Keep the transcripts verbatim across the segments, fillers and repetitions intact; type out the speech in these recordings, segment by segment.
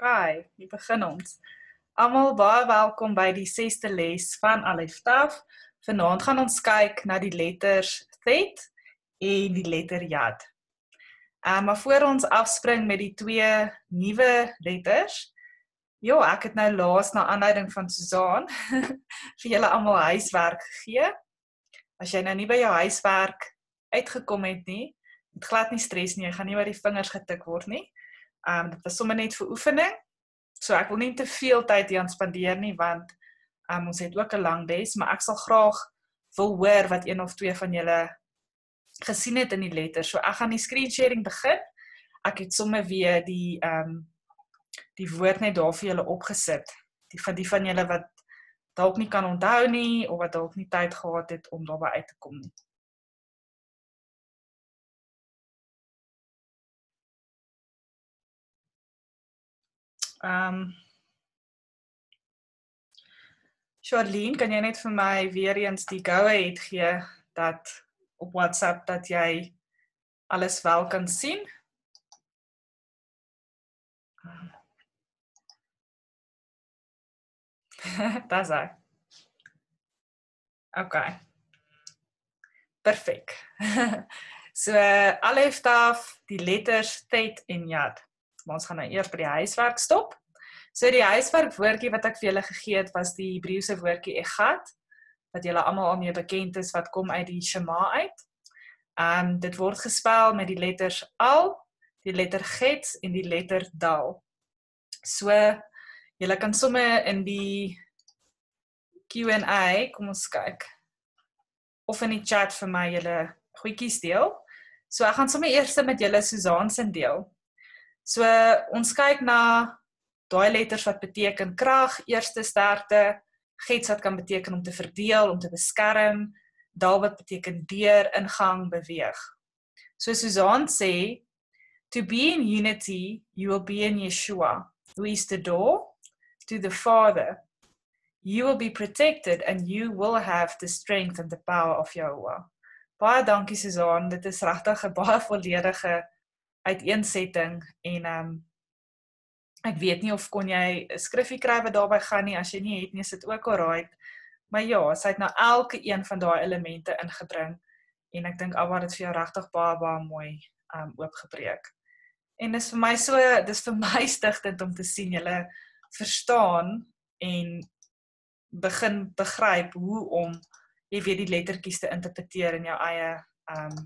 Okay, hier begin ons. Almal baie welkom by die sesde les van Alef Taf. Vanaand gaan ons kyk na die letters Thet en die letter Yad. Um, maar voor ons afspring met die twee nuwe letters, jo, ek het nou laas na aanleiding van Suzaan vir julle almal huiswerk gegee. As jy nou nie by jou huiswerk uitgekom het nie, moet glad nie stres nie, jy gaan nie oor die vingers getik word nie. Um, dit was sommer net vir oefening, so ek wil nie te veel tyd hier aan spandeer nie, want um, ons het ook 'n lang les, maar ek sal graag wil hoor wat een of twee van julle gesien het in die letter. So ek gaan die screen sharing begin. Ek het sommer weer die, um, die woord net daar vir julle opgesit. Die van die van julle wat dalk nie kan onthou nie, of wat dalk nie tyd gehad het om daarby uit te kom nie. Um, Charlene, kan jy net vir my weer eens die go-ahead gee dat op WhatsApp dat jy alles wel kan sien? Dis hy. Okay. Perfek. So, Alef Taf, die letters Thet en Yad. Maar ons gaan nou eers by die huiswerk stop. So die huiswerk woordjie wat ek vir julle gegee het, was die Hebreëse woordjie Echad, wat julle almal al mee bekend is, wat kom uit die Shema uit. Um, dit word gespel met die letters Al, die letter Gets en die letter Dal. So, julle kan somme in die Q and A, kom ons kyk, of in die chat vir my julle goedjies deel. So ek gaan somme eers met julle Suzaan se deel. So ons kyk na daai letters wat beteken krag, eerste sterkte, Gets wat kan beteken om te verdeel, om te beskerm, Dal wat beteken deur, ingang, beweeg. So Suzaan sê, to be in unity, you will be in Yeshua, who is the door to the Father. You will be protected and you will have the strength and the power of Yahuwah. Baie dankie Suzaan, dit is regtig 'n baie volledige uiteensetting en um, ek weet nie of kon jy 'n skriffie kry wat daarby gaan nie, as jy nie het nie, is dit ook alright. Maar ja, sy het nou elke een van daai elemente ingebring en ek dink Abba het dit vir jou regtig baie baie mooi um, oopgebreek. En dis vir my so, dis vir my stigtend om te sien julle verstaan en begin begryp hoe om jy weet die lettertjies te interpreteer in jou eie um,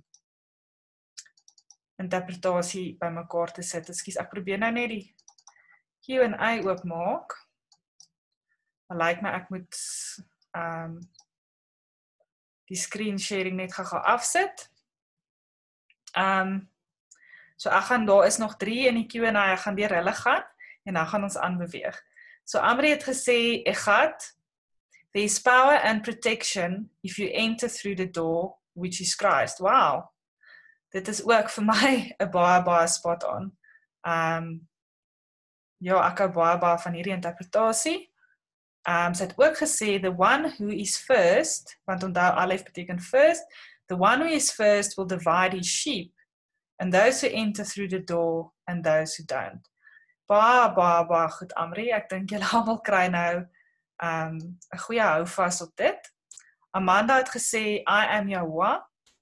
interpretasie by mekaar te sit. Ekskuus, ek probeer nou net die Q and A oopmaak. Maar lyk my ek moet um, die screen sharing net gou afsit. Um, so ek gaan, daar is nog drie in die Q and A, ek gaan deur hulle gaan en dan gaan ons aanbeweeg. So Amri het gesê, Echad, there is power and protection if you enter through the door, which is Christ. Wow! Dit is ook vir my 'n baie, baie spot on. Um, ja, ek hou baie, baie van hierdie interpretasie. Um, sy het ook gesê, the one who is first, want onthou, Alef beteken first, the one who is first will divide his sheep, and those who enter through the door, and those who don't. Baie, baie, baie goed, Amri. Ek dink julle almal kry nou um, 'n goeie houvas op dit. Amanda het gesê, I am Yahuwah.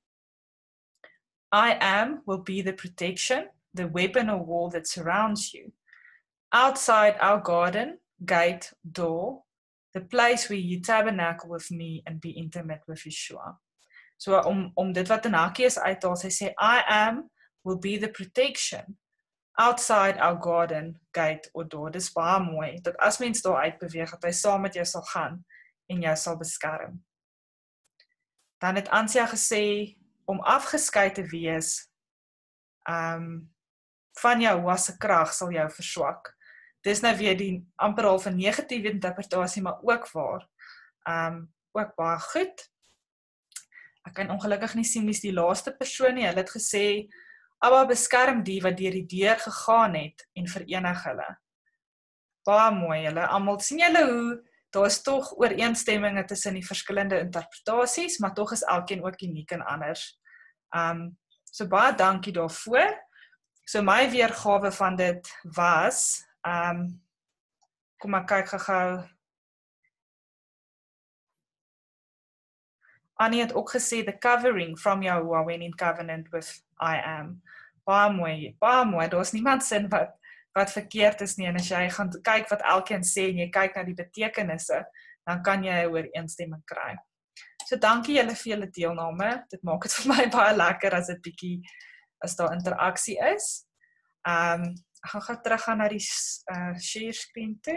I am will be the protection, the weapon or wall that surrounds you. Outside our garden, gate, door, the place where you tabernacle with me and be intimate with Yeshua. So om, om dit wat in hakies uithaal, sy sê, I am will be the protection, outside our garden, gate or door. Dis baie mooi, dat as mens daar uitbeweeg, dat hy saam met jou sal gaan en jou sal beskerm. Dan het Ansia gesê, om afgeskei te wees um, van jou se krag sal jou verswak. Dis nou weer die amper al van negatiewe interpretasie, maar ook waar. Um, ook baie goed. Ek kan ongelukkig nie sien wie is die laaste persoon nie. Hulle het gesê, Abba beskerm die wat deur die deur gegaan het en verenig hulle. Baie mooi julle. Almal sien julle hoe daar is tog ooreenstemminge tussen die verskillende interpretasies, maar tog is elkeen ook uniek en anders. Um, so baie dankie daarvoor. So my weergawe van dit was, Um, kom ek kyk gou-gou. Annie het ook gesê, the covering from Yahuwah when in covenant with I am. Baie mooi, baie mooi, daar is niemand sin wat, wat verkeerd is nie, en as jy gaan kyk wat elkeen sê, en jy kyk na die betekenisse, dan kan jy 'n ooreenstemming kry. So dankie julle vir julle deelname, dit maak dit vir my baie lekker as dit bietjie, as daar interaksie is. Um, ek gaan gou terug gaan na die uh, share screen toe.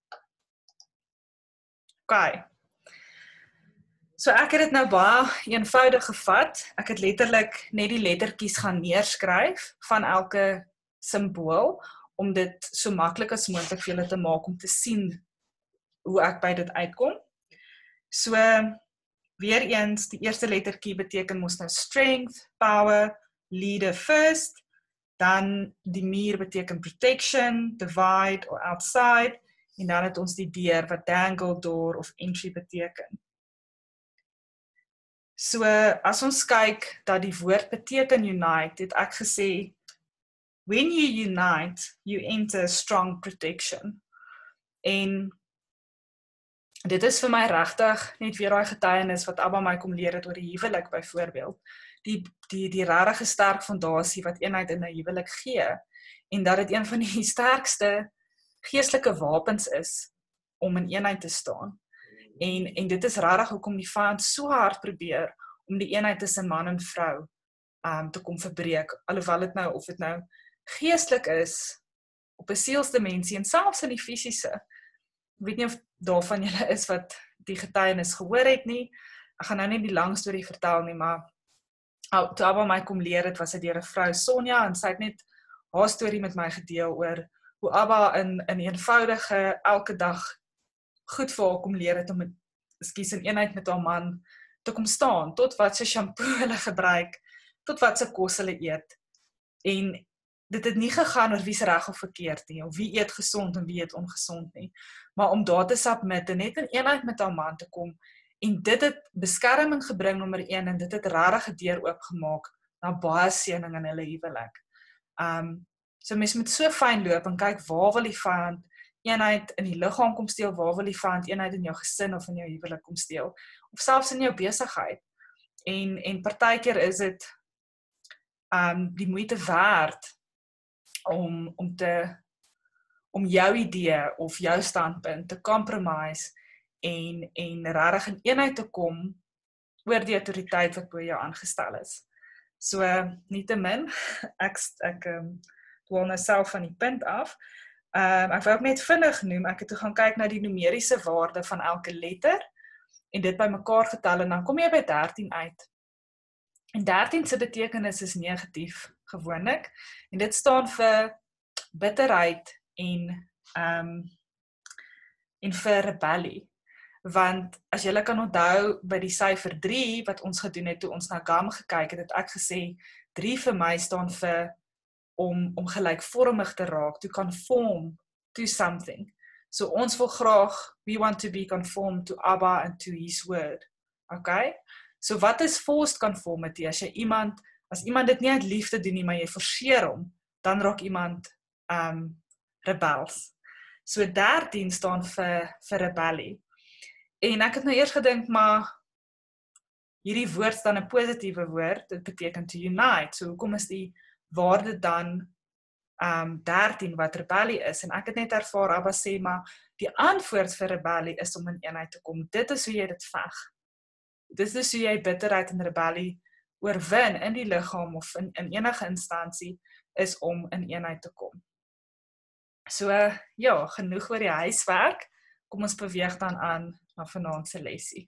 OK. So ek het dit nou baie eenvoudig gevat. Ek het letterlik net die lettertjies gaan neerskryf van elke simbool, om dit so maklik as moontlik vir julle te maak om te sien hoe ek by dit uitkom. So, weer eens, die eerste lettertjie beteken mos nou strength, power, leader first, dan die muur beteken protection, divide or outside, en dan het ons die deur wat dangle, door of entry beteken. So, as ons kyk dat die woord beteken unite, het ek gesê, when you unite, you enter strong protection. En dit is vir my regtig net weer daai getuienis wat Abba my kom leer het oor die huwelik byvoorbeeld. Die die die regte sterk fondasie wat eenheid in 'n huwelik gee, en dat dit een van die sterkste geestelike wapens is om in eenheid te staan. En en dit is regtig hoekom die vyand so hard probeer om die eenheid tussen man en vrou um te kom verbreek, alhoewel dit nou of dit nou geestelik is op 'n sielsdimensie en selfs in die fisiese. Ek weet nie of daarvan julle is wat die getuienis gehoor het nie. Ek gaan nou nie die lang storie vertel nie, maar toe Abba my kom leer het, was dit deur 'n vrou Sonja, en sy het net haar storie met my gedeel oor hoe Abba in in eenvoudige elke dag goed vir haar kom leer het om met, ekskuus, in eenheid met haar man te kom staan, tot wat sy shampoo hulle gebruik, tot wat sy kos hulle eet. En dit het nie gegaan oor wie's reg of verkeerd nie, of wie eet gesond en wie eet ongesond nie, maar om daar te submit en net in eenheid met haar man te kom, en dit het beskerming gebring nommer een, en dit het regtig 'n deur oopgemaak na baie seëning in hulle huwelik. Um, so mens moet so fyn loop en kyk waar wil die vyand eenheid in die liggaam kom steel, waar wil die vyand eenheid in jou gesin of in jou huwelik kom steel, of selfs in jou besigheid. En en partykeer is dit um die moeite werd om om te om jou idee of jou standpunt te compromise en en regtig in eenheid te kom oor die autoriteit wat bo jou aangestel is. So nietemin, ek ek um, wil nou self van die punt af. Um, ek wil ook net vinnig noem, ek het toe gaan kyk na die numeriese waarde van elke letter en dit by mekaar getel en dan kom jy by dertien uit. En dertien se betekenis is negatief gewoonlik en dit staan vir bitterheid en um, en vir rebellie. Want as julle kan onthou by die syfer drie wat ons gedoen het toe ons na Gam gekyk het, het ek gesê drie vir my staan vir om om gelykvormig te raak, to conform to something. So ons wil graag, we want to be conformed to Abba and to his word. Okay? So wat is forced conformity? As jy iemand, as iemand dit nie uit liefde doen nie, maar jy forceer hom, dan raak iemand um, rebels. So dertien staan vir, vir rebellie. En ek het nou eers gedink, maar hierdie woord staan 'n positiewe woord, dit beteken to unite. So hoekom is die waarde dan um, dertien wat rebellie is? En ek het net ervaar, Abba sê, maar die antwoord vir rebellie is om in eenheid te kom. Dit is hoe jy dit veg. Dit is hoe jy bitterheid en rebellie oorwin in die liggaam of in, in enige instansie, is om in eenheid te kom. So, ja, genoeg oor die huiswerk. Kom ons beweeg dan aan na vanaand se lesie.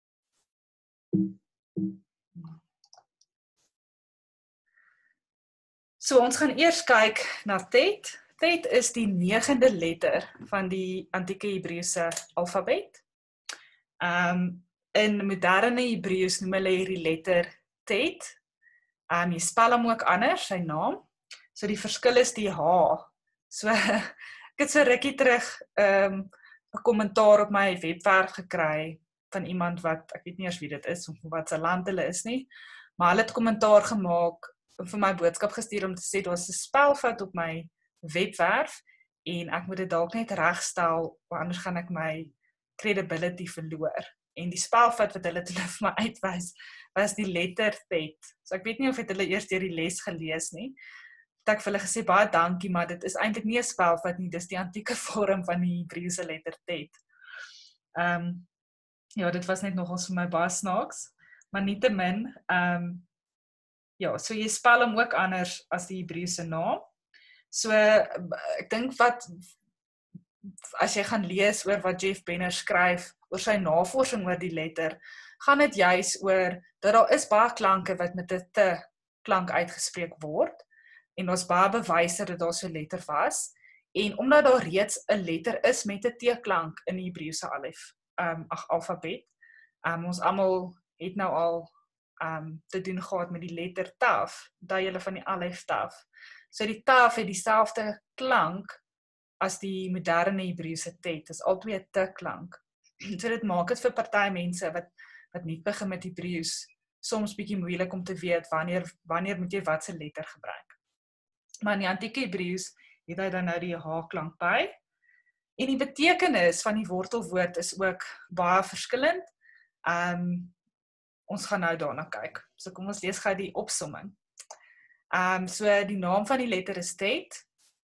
So ons gaan eers kyk na Tet. Tet is die negende letter van die antieke Hebreëse alfabet. Um, in moderne Hebreëus noem hulle hierdie letter Tet. Um, jy spel hom ook anders, sy naam. So die verskil is die H. So ek het so rukkie terug um, 'n kommentaar op my webwerf gekry van iemand wat, ek weet nie eers wie dit is, of wat sy land hulle is nie, maar hulle het kommentaar gemaak, vir my boodskap gestuur om te sê, daar is 'n spelfout op my webwerf, en ek moet dit dalk net regstel, want anders gaan ek my credibility verloor. En die spelfout wat hulle toe vir my uitwys, was die letter Z. So ek weet nie of het hulle eers deur die les gelees nie. Het ek vir hulle gesê, baie dankie, maar dit is eintlik nie 'n spelfout nie, dis die antieke vorm van die Hebreëse letter Tet. Ehm um, ja, dit was net nogals vir my baie snaaks, maar nietemin, ehm um, ja, so jy spel hom ook anders as die Hebreëse naam. So ek dink wat as jy gaan lees oor wat Jeff Benner skryf oor sy navorsing oor die letter, gaan dit juis oor dat daar is baie klanke wat met 'n t klank uitgespreek word en daar's baie bewyse dat daar so 'n letter was en omdat daar reeds 'n letter is met 'n t-klank in die Hebreëse alef, um ag alfabet. Um ons almal het nou al um te doen gehad met die letter taf, daai julle van die alef taf. So die taf het dieselfde klank as die moderne Hebreëse tet, dis albei 'n t-klank. So dit maak dit vir party mense wat wat nie begin met Hebreëus soms bietjie moeilik om te weet wanneer wanneer moet jy wat se letter gebruik. Maar in die antieke Hebreëus het hy dan nou die h-klank by. En die betekenis van die wortelwoord is ook baie verskillend. Um ons gaan nou daarna kyk. So kom ons lees gou die opsomming. Um so die naam van die letter is Tet.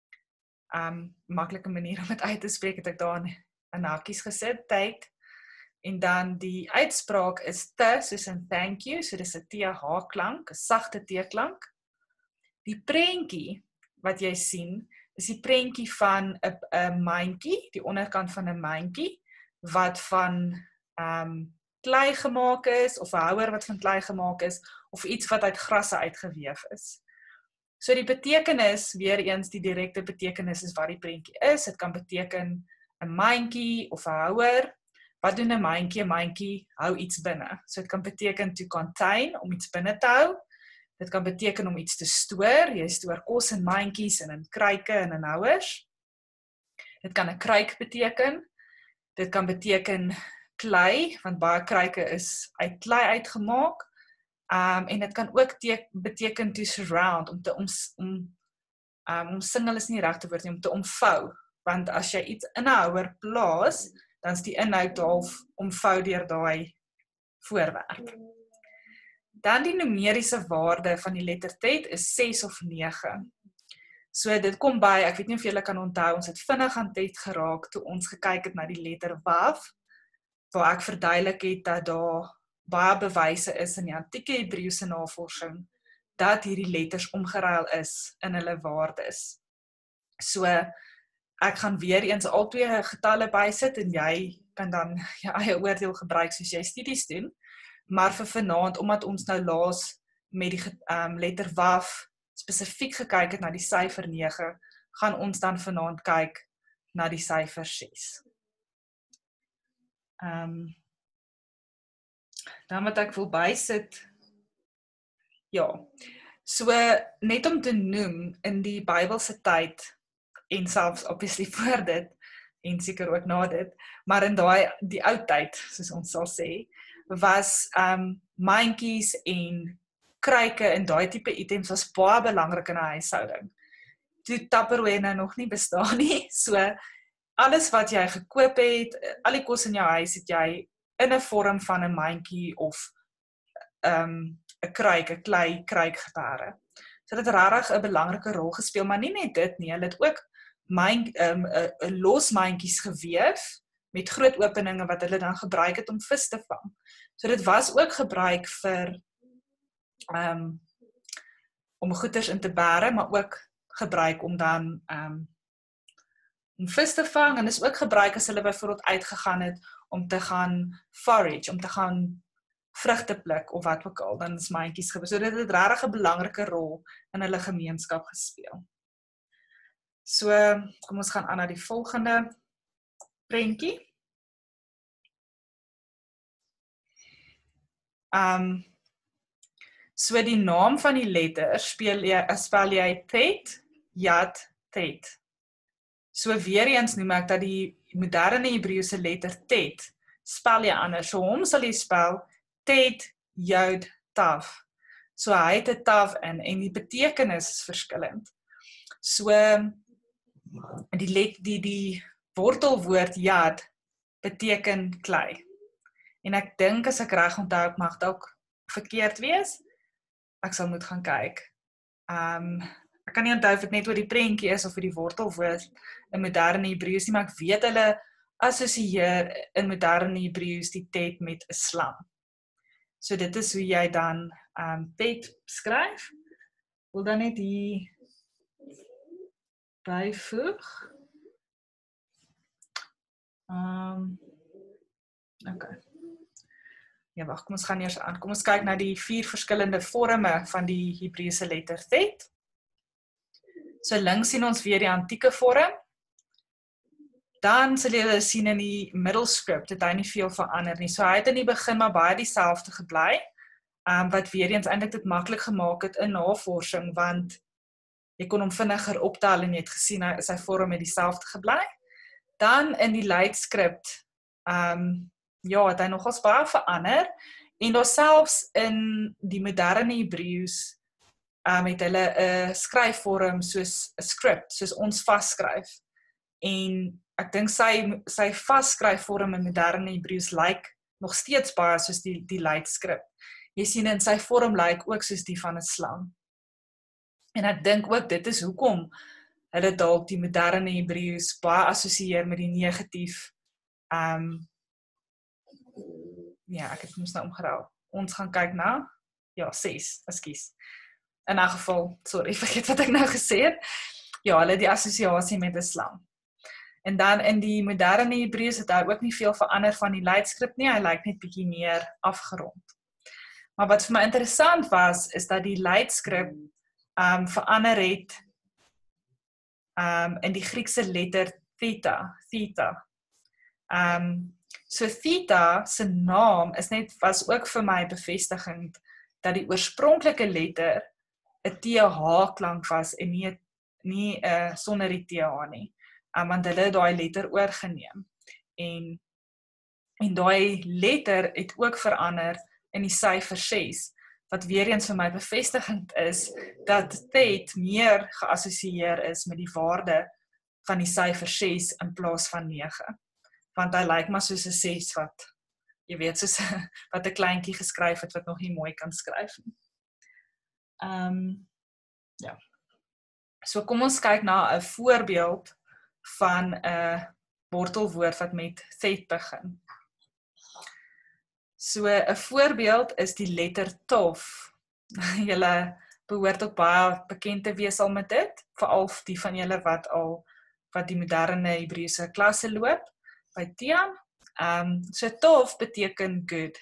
Um maklike manier om dit uit te spreek het ek daar in hakies gesit, Tet. En dan die uitspraak is te, soos in thank you, so dis 'n th-klank, 'n sagte t-klank. Die prentjie wat jy sien, is die prentjie van 'n 'n mandjie, die onderkant van 'n mandjie wat van um klei gemaak is of 'n houer wat van klei gemaak is of iets wat uit grasse uitgeweef is. So die betekenis, weer eens die direkte betekenis is wat die prentjie is. Dit kan beteken 'n mandjie of 'n houer. Wat doen 'n mandjie? 'n Mandjie hou iets binne. So dit kan beteken to contain, om iets binne te hou. Dit kan beteken om iets te stoor. Jy stoor kos in mandjies en in kruike en in houers. Dit kan 'n kruik beteken. Dit kan beteken klei, want baie kruike is uit klei uitgemaak. Um en dit kan ook beteken to surround, om te om om um, omsingel is nie die regte woord nie, om te omvou. Want as jy iets in 'n houer plaas, dan is die inhoud half omvou deur daai voorwerp. Dan die numeriese waarde van die letter Tet is ses of nege. So dit kom by, ek weet nie of julle kan onthou, ons het vinnig aan Tet geraak toe ons gekyk het na die letter Waf, waar ek verduidelik het dat daar baie bewyse is in die antieke Hebreëse navorsing dat hierdie letters omgeruil is in hulle waardes. So ek gaan weer eens al twee getalle bysit en jy kan dan jou eie oordeel gebruik soos jy studies doen. Maar vir vanaand, omdat ons nou laas met die um, letter Waf spesifiek gekyk het na die syfer nege, gaan ons dan vanaand kyk na die syfer ses. Um, dan wat ek wil bysit, ja, so net om te noem, in die Bybelse tyd, en selfs obviously voor dit, en seker ook na dit, maar in daai die ou tyd, soos ons sal sê, was um, mandjies en kruike en daai tipe items was baie belangrik in 'n huishouding. Toe Tupperware nou nog nie bestaan nie, so alles wat jy gekoop het, al die kos in jou huis het jy in 'n vorm van 'n mandjie of 'n um, 'n kruik, 'n klei kruik gebare. So dit het regtig 'n belangrike rol gespeel, maar nie net dit nie, hulle het ook mind um, uh, uh, los mandjies geweef met groot openinge wat hulle dan gebruik het om vis te vang. So dit was ook gebruik vir um, om goeders in te bære, maar ook gebruik om dan um, om vis te vang, en is ook gebruik as hulle byvoorbeeld uitgegaan het om te gaan forage, om te gaan vrugte pluk of wat ook al, dan is mandjies gebruik. So dit het regtig 'n belangrike rol in hulle gemeenskap gespeel. So, kom ons gaan aan na die volgende prentjie. Um, so die naam van die letter speel jy, spel jy Tet, Yad, Tet. So weer eens noem ek dat die moderne Hebreëse letter Tet spel jy anders. So hom sal jy spel Tet, Yod, Taf. So hy het 'n taf in en die betekenis is verskillend. So die, let, die, die wortelwoord yad beteken klei. En ek dink as ek reg onthou, ek mag dalk verkeerd wees. Ek sal moet gaan kyk. Um, ek kan nie onthou of dit net oor die prentjie is of oor die wortelwoord in moderne Hebreëus nie, maar ek weet hulle assosieer in moderne Hebreëus die tet met 'n slang. So dit is hoe jy dan um, tet skryf. Wil dan net hier byvoeg. Um, okay. Ja, wag, kom ons gaan eers aan. Kom ons kyk na die vier verskillende vorme van die Hebreëse letter tet. So links sien ons weer die antieke vorm. Dan sal julle sien in die middelscript het hy nie veel verander nie. So hy het in die begin maar baie dieselfde gebly, um, wat weer eens eintlik dit maklik gemaak het in navorsing, want jy kon hom vinniger optel en jy het gesien hy sy vorm het dieselfde gebly. Dan in die leidscript, um, ja, het hy nogals baie verander, en daar selfs in die moderne Hebreëus um, het hulle 'n skryfvorm soos 'n script, soos ons vasskryf. En ek dink sy sy vasskryfvorm in moderne Hebreëus lyk nog steeds baie soos die die leidscript. Jy sien in sy vorm lyk ook soos die van 'n slang. En ek dink ook dit is hoekom hulle dalk die moderne Hebreëus baie assosieer met die negatief. Um, ja, ek het mos nou omgeraal. Ons gaan kyk na, ja, ses, ekskuus. In 'n geval, sorry, vergeet wat ek nou gesê het. Ja, hulle die assosiasie met 'n slang. En dan in die moderne Hebreëus het hy ook nie veel verander van die leidscript nie, hy lyk net bietjie meer afgerond. Maar wat vir my interessant was, is dat die leidscript um, verander het um, in die Griekse letter theta, theta. Um, so theta se naam is net, was ook vir my bevestigend dat die oorspronklike letter 'n T H klank was en nie, nie uh, sonder die T H nie. Um, want hulle het daai letter oorgeneem. En, en daai letter het ook verander in die syfer ses, wat weer eens vir my bevestigend is, dat tet meer geassosieer is met die waarde van die syfer ses in plaas van nege. Want hy lyk maar soos 'n ses wat, jy weet, soos wat 'n kleintjie geskryf het, wat nog nie mooi kan skryf nie. Um, ja. So kom ons kyk na 'n voorbeeld van 'n wortelwoord wat met thet begin. So 'n voorbeeld is die letter tof. Julle behoort ook baie bekend te wees al met dit, veral die van julle wat al wat die moderne Hebreëse klasse loop by Tian. Um, so tof beteken good.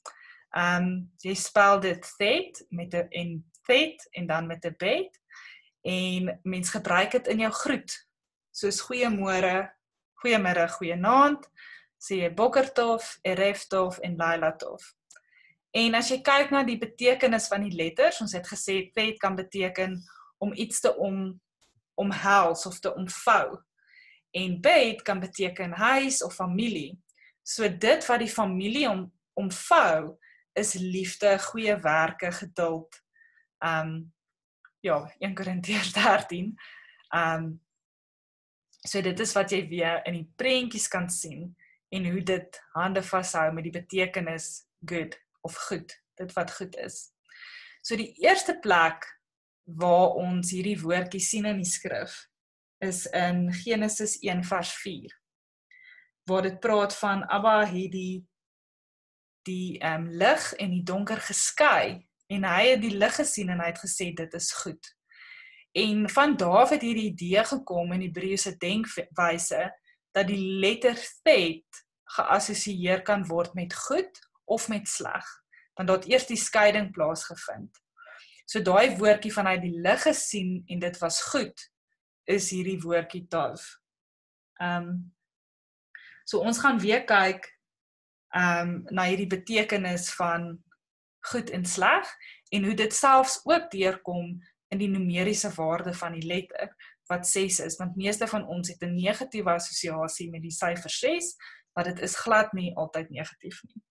Um, jy spel dit thet met 'n en thet en dan met 'n bet, en mens gebruik dit in jou groet. Soos goeiemôre, goeiemiddag, goeienaand, sê jy boker tof, erev tof en laila tof. En as jy kyk na die betekenis van die letters, ons het gesê thet kan beteken om iets te om, omhels of te omvou. En bet kan beteken huis of familie. So dit wat die familie om, omvou is liefde, goeie werke, geduld. Um, ja, een Korintiërs dertien. Um, So dit is wat jy weer in die prentjies kan sien en hoe dit hande vashou met die betekenis good of goed, dit wat goed is. So die eerste plek waar ons hierdie woordjie sien in die skrif is in Genesis een vers vier, waar dit praat van Abba het die, die um, lig en die donker geskei en hy het die lig gesien en hy het gesê dit is goed. En van daar het hierdie idee gekom in die Hebreëse denkwyse dat die letter thet geassosieer kan word met goed of met sleg. Want daar het eers die skeiding plaasgevind. So daai woordjie vanuit die lig gesien en dit was goed, is hierdie woordjie tov. Um, so ons gaan weer kyk um, na hierdie betekenis van goed en sleg en hoe dit selfs ook deurkom in die numeriese waarde van die letter, wat ses is, want meeste van ons het 'n negatiewe assosiasie met die syfer ses, maar dit is glad nie altyd negatief nie.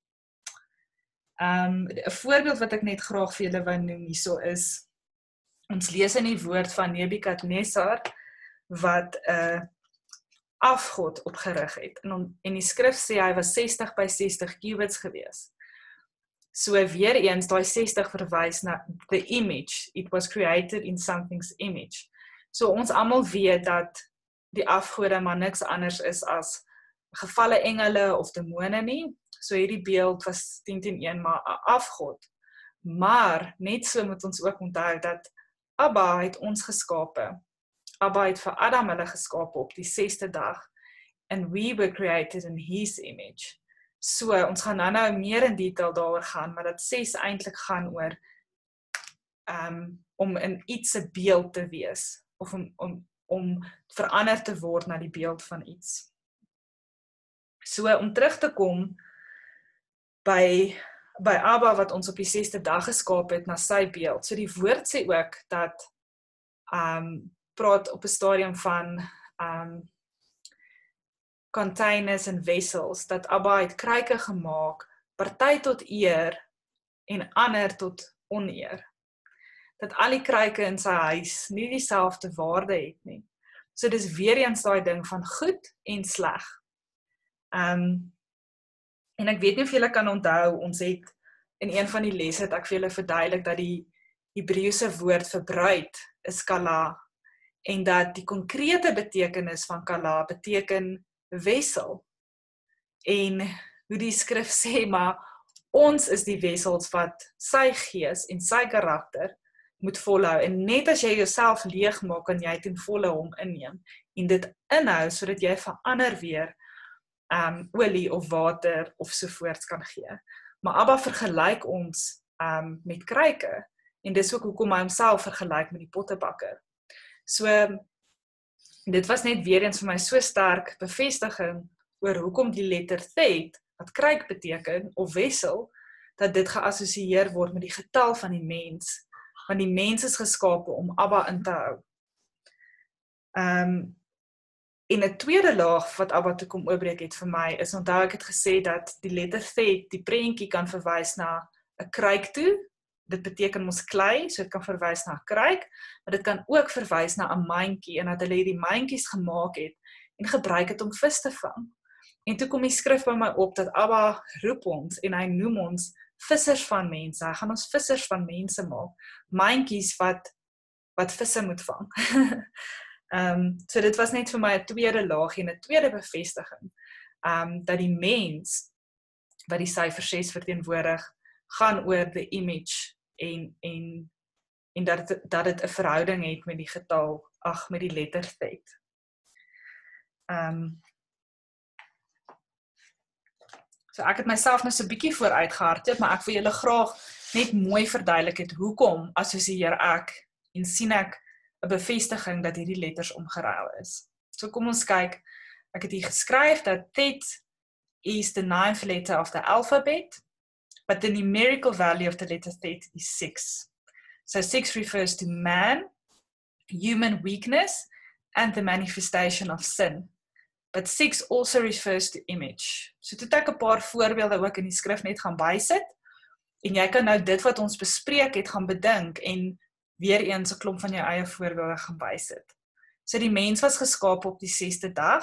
Um, 'n voorbeeld wat ek net graag vir julle wou noem hierso is, ons lees in die woord van Nebukadnezar, wat 'n uh, afgod opgerig het. En, en die skrif sê hy was sestig by sestig cubits gewees. So weer eens, daai sestig verwys na the image. It was created in something's image. So ons almal weet dat die afgode maar niks anders is as gevalle engele of demone nie. So hierdie beeld was tien teen een maar 'n afgod. Maar net so moet ons ook onthou dat Abba het ons geskape. Abba het vir Adam hulle geskape op die sesde dag. And we were created in his image. So, ons gaan nou nou meer in detail daaroor gaan, maar dat ses eintlik gaan oor um, om in iets 'n beeld te wees, of om, om, om verander te word na die beeld van iets. So, om terug te kom by, by Abba wat ons op die sesde dag geskaap het na sy beeld. So die woord sê ook dat um, praat op 'n stadium van um, containers en wessels, dat Abba het kruike gemaak, party tot eer en ander tot oneer. Dat al die kruike in sy huis nie dieselfde waarde het nie. So dis weer eens daai ding van goed en sleg. Um, en ek weet nie of julle kan onthou, ons het in een van die lesse het ek vir julle verduidelik dat die Hebreëse woord vir bruid is kala, en dat die konkrete betekenis van kala beteken wessel. En hoe die skrif sê, maar ons is die wessels wat sy gees en sy karakter moet volhou. En net as jy jouself leeg maak, kan jy ten volle hom inneem. En dit inhou, sodat jy verander weer um, olie of water of sovoorts kan gee. Maar Abba vergelyk ons um, met kruike. En dis ook hoekom hy homself vergelyk met die pottebakker. So, dit was net weer eens vir my so sterk bevestiging oor hoekom die letter thet, wat kruik beteken, of wessel, dat dit geassosieer word met die getal van die mens, want die mens is geskape om Abba in te hou. Um, en 'n tweede laag wat Abba toe kom oopbreek het vir my, is onthou ek het gesê dat die letter thet, die prentjie kan verwys na 'n kruik toe. Dit beteken mos klei, so dit kan verwys na 'n kruik, maar dit kan ook verwys na 'n mandjie, en dat hulle hierdie mandjies gemaak het en gebruik het om vis te vang. En toe kom die skrif by my op dat Abba roep ons en hy noem ons vissers van mense. Hy gaan ons vissers van mense maak, mandjies wat wat visse moet vang. um, so dit was net vir my 'n tweede laag en 'n tweede bevestiging, um, dat die mens wat die syfer ses verteenwoordig, gaan oor the image en en en dat dit dat dit 'n verhouding het met die getal, ag met die letter thet. Um So ek het myself nou so 'n bietjie vooruit gehardloop, maar ek wil julle graag net mooi verduidelik het hoekom assosieer ek en sien ek 'n bevestiging dat hierdie letters omgeruil is. So kom ons kyk. Ek het hier geskryf dat thet is the ninth letter of the alphabet, but the numerical value of the letter thet is six. So six refers to man, human weakness, and the manifestation of sin. But six also refers to image. So toe ek 'n paar voorbeelde ook in die skrif net gaan bysit, en jy kan nou dit wat ons bespreek het gaan bedink, en weer eens 'n klomp van jou eie voorbeelde gaan bysit. So die mens was geskaap op die sesde dag.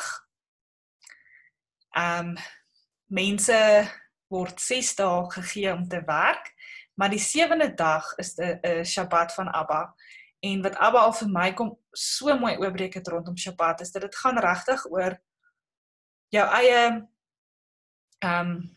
Um, mense word ses dae gegee om te werk, maar die sewende dag is 'n Shabbat van Abba. En wat Abba al vir my kom so mooi oorbreek het rondom Shabbat, is dat dit gaan regtig oor jou eie um,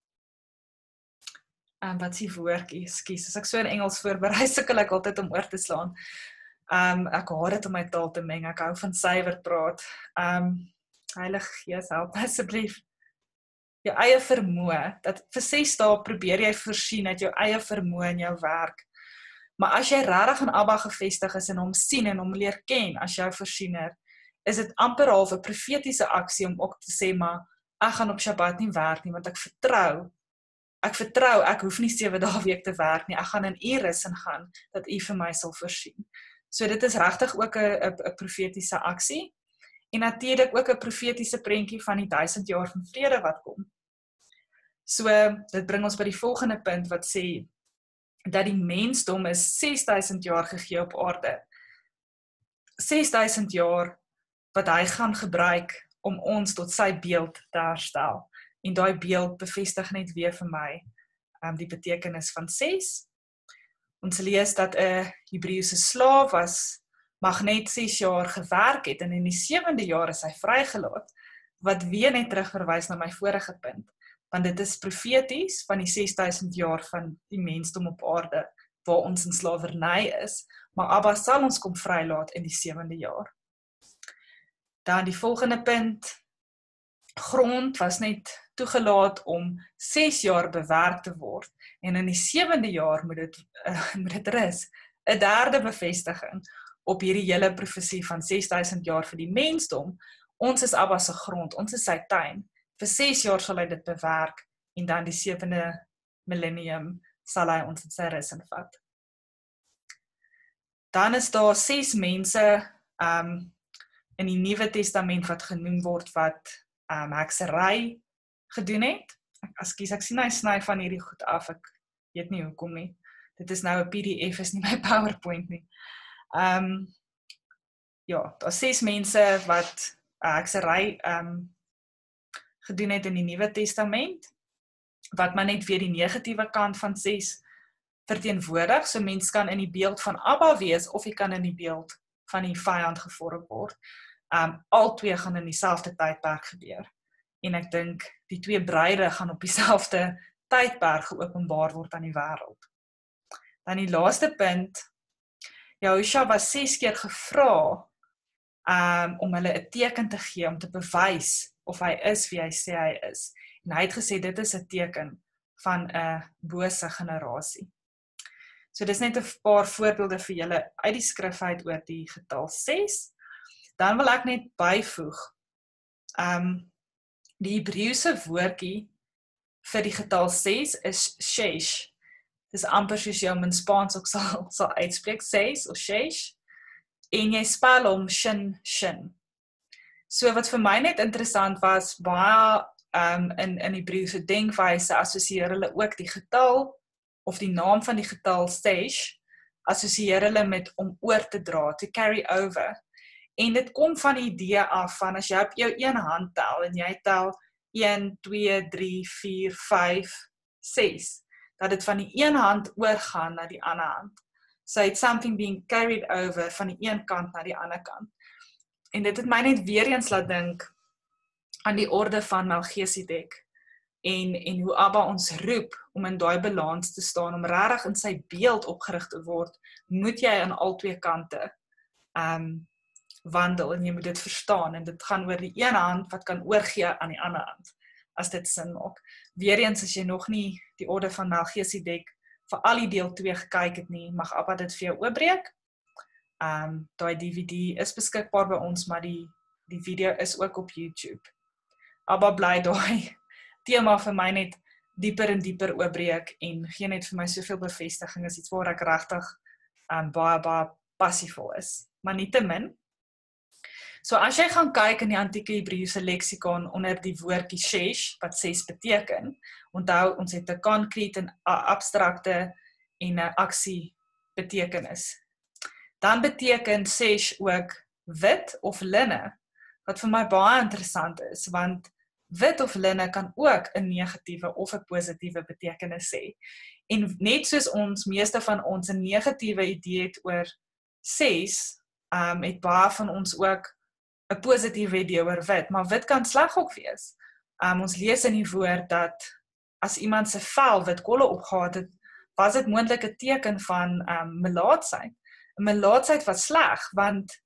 um, wat is die woordjie, skus, as ek so in Engels voorberei, sukkel ek altyd om oor te slaan. Um, ek haat dit om my taal te meng, ek hou van suiwer praat. Um, Heilige Gees, help asseblief. Jou eie vermoë, dat vir ses dae probeer jy voorsien uit jou eie vermoë in jou werk. Maar as jy regtig aan Abba gevestig is en hom sien en hom leer ken as jou voorsiener, is dit amper half 'n profetiese aksie om ook te sê, maar ek gaan op Shabbat nie werk nie, want ek vertrou, ek vertrou, ek hoef nie sewe dae week te werk nie, ek gaan in u rus ingaan, dat u vir my sal voorsien. So dit is regtig ook 'n 'n profetiese aksie, en natuurlik ook 'n profetiese prentjie van die duisend jaar van vrede wat kom. So, dit bring ons by die volgende punt wat sê, dat die mensdom is ses duisend jaar gegee op aarde. ses duisend jaar wat hy gaan gebruik om ons tot sy beeld te herstel. En daai beeld bevestig net weer vir my um, die betekenis van ses. Ons lees dat 'n Hebreëse slaaf was, mag net ses jaar gewerk het en in die sewende jaar is hy vrygelaat, wat weer net terugverwys na my vorige punt, want dit is profeties van die ses duisend jaar van die mensdom op aarde, waar ons in slawerny is, maar Abba sal ons kom vrylaat in die sewende jaar. Dan die volgende punt, grond was net toegelaat om ses jaar bewerk te word, en in die sewende jaar moet dit, uh, moet dit rus, 'n derde bevestiging op hierdie hele profesie van ses duisend jaar vir die mensdom. Ons is Abba se grond, ons is sy tuin. Vir ses jaar sal hy dit bewerk, en dan die sewende millennium sal hy ons in sy rus invat. Dan is daar ses mense um, in die Nuwe Testament wat genoem word wat um, heksery gedoen het. Ekskuus, ek sien hy sny van hierdie goed af, ek weet nie hoekom nie. Dit is nou 'n P D F, is nie my PowerPoint nie. Um, ja, daar is ses mense wat uh, heksery um, gedoen het in die Nuwe Testament, wat maar net weer die negatiewe kant van ses verteenwoordig. So mens kan in die beeld van Abba wees, of jy kan in die beeld van die vyand gevorm word. Um, al twee gaan in dieselfde tydperk gebeur. En ek dink die twee bruide gaan op dieselfde tydperk geopenbaar word aan die wêreld. Dan die laaste punt, Jahusha was ses keer gevra um, om hulle 'n teken te gee, om te bewys of hy is wie hy sê hy is. En hy het gesê, dit is 'n teken van 'n bose generasie. So dis net 'n paar voorbeelde vir julle uit die skrif uit oor die getal ses. Dan wil ek net byvoeg, um, die Hebreëse woordjie vir die getal ses is shesh. Dis amper soos jou in Spaans ook sal, sal uitspreek, ses of shesh. En jy spel hom shin, shin. So wat vir my net interessant was, baie um, in, in Hebreëse denkwyse assosieer hulle ook die getal, of die naam van die getal sesh, assosieer hulle met om oor te dra, to carry over. En dit kom van die idee af van, as jy op jou een hand tel, en jy tel een, twee, drie, vier, vyf, ses, dat dit van die een hand oorgaan na die ander hand. So it's something being carried over van die een kant na die ander kant. En dit het my net weer eens laat dink aan die orde van Melchisedek, en, en hoe Abba ons roep om in daai balans te staan, om regtig in sy beeld opgerig te word, moet jy aan al twee kante um, wandel, en jy moet dit verstaan, en dit gaan oor die een hand wat kan oorgee aan die ander hand, as dit sin maak. Weereens, as jy nog nie die orde van Melchisedek vir al die deel twee gekyk het nie, mag Abba dit vir jou oopbreek. Um, daai D V D is beskikbaar by ons, maar die, die video is ook op YouTube. Abba bly daai tema vir my net dieper en dieper oopbreek, en gee net vir my soveel bevestiging, is iets waar ek regtig um, baie, baie passievol is. Maar nietemin, so as jy gaan kyk in die antieke Hebreëse leksikon onder die woordjie shesh, wat ses beteken, onthou, ons het 'n concrete en abstrakte en 'n aksie betekenis. Dan beteken sesh ook wit of linne, wat vir my baie interessant is, want wit of linne kan ook 'n negatiewe of 'n positiewe betekenis hê. En net soos ons, meeste van ons 'n negatiewe idee het oor ses, um, het baie van ons ook 'n positiewe idee oor wit, maar wit kan sleg ook wees. Um, ons lees in die woord dat as iemand se vel wit kolle opgehad het, was dit moontlik 'n teken van um, melaatsheid. 'n Melaatsheid was sleg, want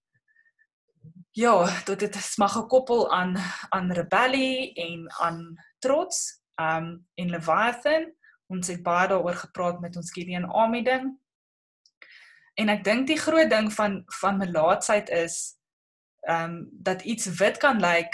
ja, dit het mag gekoppel aan, aan rebellie en aan trots, um, en Leviathan. Ons het baie daaroor gepraat met ons Gideon Army ding. En ek dink die groot ding van, van melaatsheid is, um, dat iets wit kan lyk,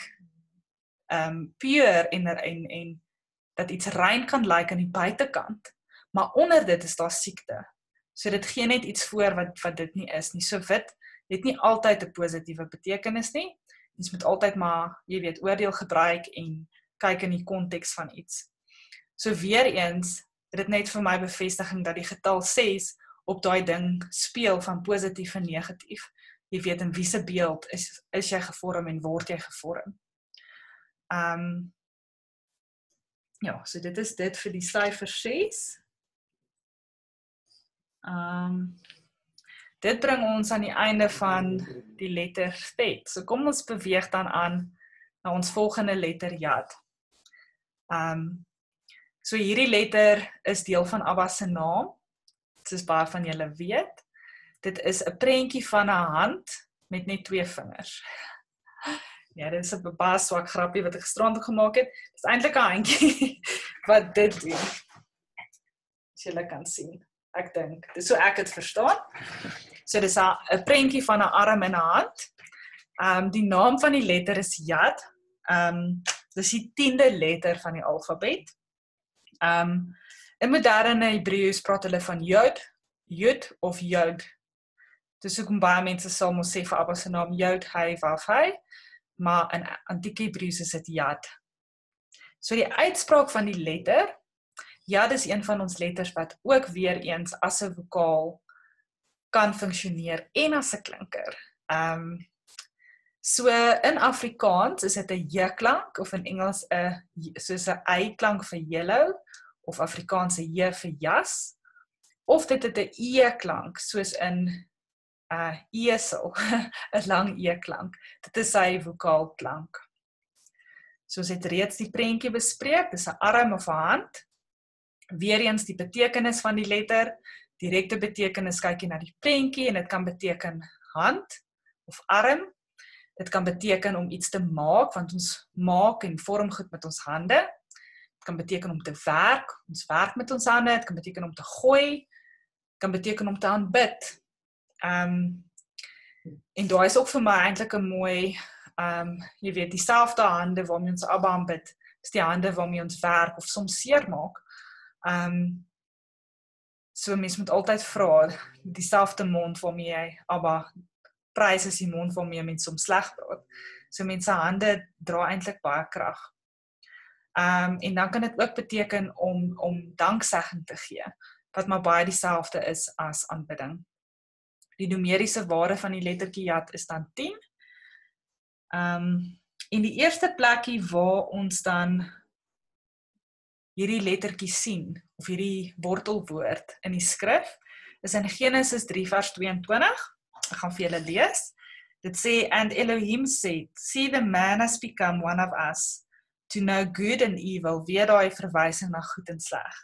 um, pure en, en, en dat iets rein kan lyk aan die buitekant, maar onder dit is daar siekte. So dit gee net iets voor wat, wat dit nie is nie. So wit het nie altyd 'n positiewe betekenis nie. Mens moet altyd maar, jy weet, oordeel gebruik en kyk in die konteks van iets. So weer eens, het dit net vir my bevestiging dat die getal ses op daai ding speel van positief en negatief. jy weet in wie se beeld is, is jy gevorm en word jy gevorm. Um, ja, so dit is dit vir die syfer ses. Um, dit bring ons aan die einde van die letter Tet. So kom ons beweeg dan aan na ons volgende letter Yad. Um, so hierdie letter is deel van Abba se naam, soos baie van julle weet. Dit is 'n prentjie van 'n hand met net twee vingers. Ja, dit is 'n baie swak grappie wat ek gisterand gemaak het. Dit is eintlik 'n handjie wat dit doen. As julle kan sien. Ek dink, dis so ek het verstaan. So dis 'n prentjie van 'n arm en 'n hand. Um, die naam van die letter is Yad. Um, dis die tiende letter van die alfabet. Um, in moderne Hebreëus praat hulle van Yod, Yud of Yod. Dus hoekom baie mense sal mos sê vir Abba se naam Yod, hy, waf, hy, maar in antieke Hebreëus is dit Yad. So die uitspraak van die letter, Yad is een van ons letters wat ook weer eens as 'n vokaal kan funksioneer en as 'n klinker. Um, so in Afrikaans is dit 'n j-klank of in Engels 'n soos 'n y-klank vir yellow of Afrikaanse j vir jas, of dit het 'n e-klank soos in 'n uh, esel, 'n lang e-klank. Dit is sy vokaalklank. Soos het reeds die prentjie bespreek, dis 'n arm of 'n hand. Weereens die betekenis van die letter, direkte betekenis kyk jy na die prentjie en dit kan beteken hand of arm. Dit kan beteken om iets te maak, want ons maak en vorm goed met ons hande. Dit kan beteken om te werk, ons werk met ons hande. Dit kan beteken om te gooi. Dit kan beteken om te aanbid. Um, en daar is ook vir my eintlik 'n mooi, um, jy weet, dieselfde hande waarmee ons Abba aanbid, is die hande waarmee ons werk of soms seermaak. Um, so mens moet altyd vra, dieselfde mond waarmee jy Abba prys is die mond waarmee mense soms sleg praat. So mense hande dra eintlik baie krag. Um, en dan kan dit ook beteken om, om danksegging te gee, wat maar baie dieselfde is as aanbidding. Die numeriese waarde van die lettertjie Yad is dan tien. Um, en die eerste plekkie waar ons dan hierdie lettertjie sien, of hierdie wortelwoord in die skrif, is in Genesis drie vers tweeëntwintig. Ek gaan vir julle lees. Dit sê, and Elohim said, see the man has become one of us, to know good and evil, weer daai verwysing na goed en sleg.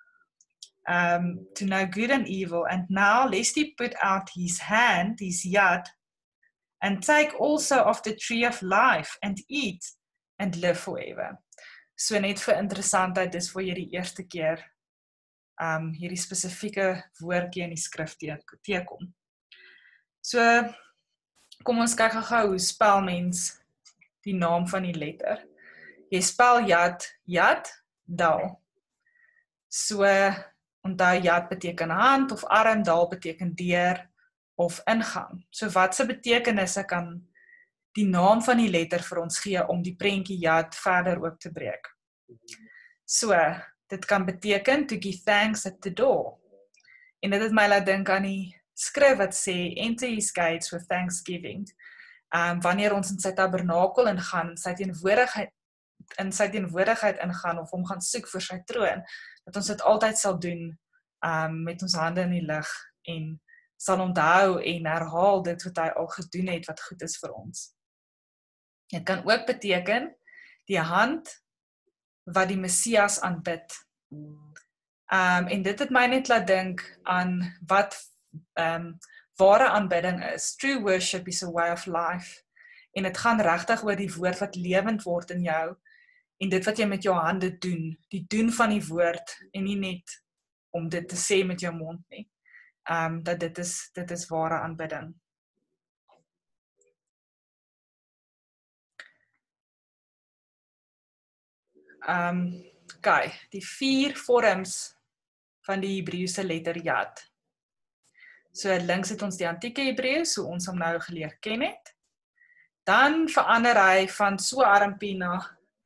Um, to know good and evil, and now lest he put out his hand, his yad, and take also of the tree of life, and eat, and live forever. So net vir interessantheid, dis vir jy die eerste keer um, hierdie spesifieke woordjie in die skrif teekom. So, kom ons kyk gou hoe spel mens die naam van die letter. Jy spel Yad, Yad, Dal. So, onthou Yad beteken hand of arm, Dal beteken deur of ingang. So watse betekenisse kan die naam van die letter vir ons gee om die prentjie Yad verder oop te breek. So, dit kan beteken to give thanks at the door. En dit het my laat dink aan die skrif wat sê, enter his gates with thanksgiving. Um, wanneer ons in sy tabernakel ingaan, in sy teenwoordigheid, in sy teenwoordigheid ingaan, of hom gaan soek vir sy troon, dat ons dit altyd sal doen, um, met ons hande in die lug, en sal onthou en herhaal dit wat hy al gedoen het, wat goed is vir ons. Dit kan ook beteken, die hand, wat die Messias aanbid. Um, en dit het my net laat dink aan wat um, ware aanbidding is. True worship is a way of life. En dit gaan regtig oor die woord wat lewend word in jou, en dit wat jy met jou hande doen, die doen van die woord, en nie net om dit te sê met jou mond nie. Um, dat dit is, dit is ware aanbidding. Um, okay, die vier vorms van die Hebreëse letter Yad. So links het ons die antieke Hebreëus, so ons hom nou geleer ken het. Dan verander hy van so armpie na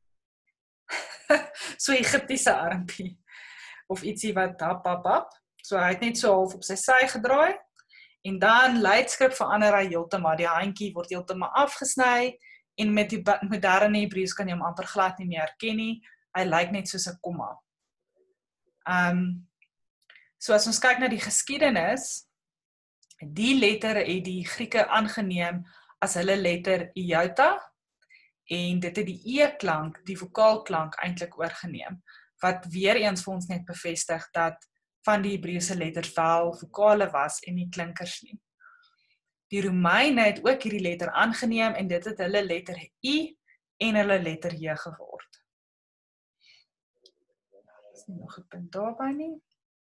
so Egiptiese armpie, of ietsie wat hap, hap, hap. So hy het net so half op sy sy gedraai, En dan leidskrip verander hy heeltemal, die handjie word heeltemal afgesny, en met die moderne Hebreëus kan jy hom amper glad nie meer herken nie, hy lyk net soos 'n komma. Um, so as ons kyk na die geskiedenis, die letter het die Grieke aangeneem as hulle letter iota, en dit het die E-klank, die vokaalklank eintlik oorgeneem, wat weer eens vir ons net bevestig dat van die Hebreëse letters wel vokale was en nie klinkers nie. Die Romeine het ook hierdie letter aangeneem en dit het hulle letter I en hulle letter J geword. Is nie nog 'n punt daarby nie.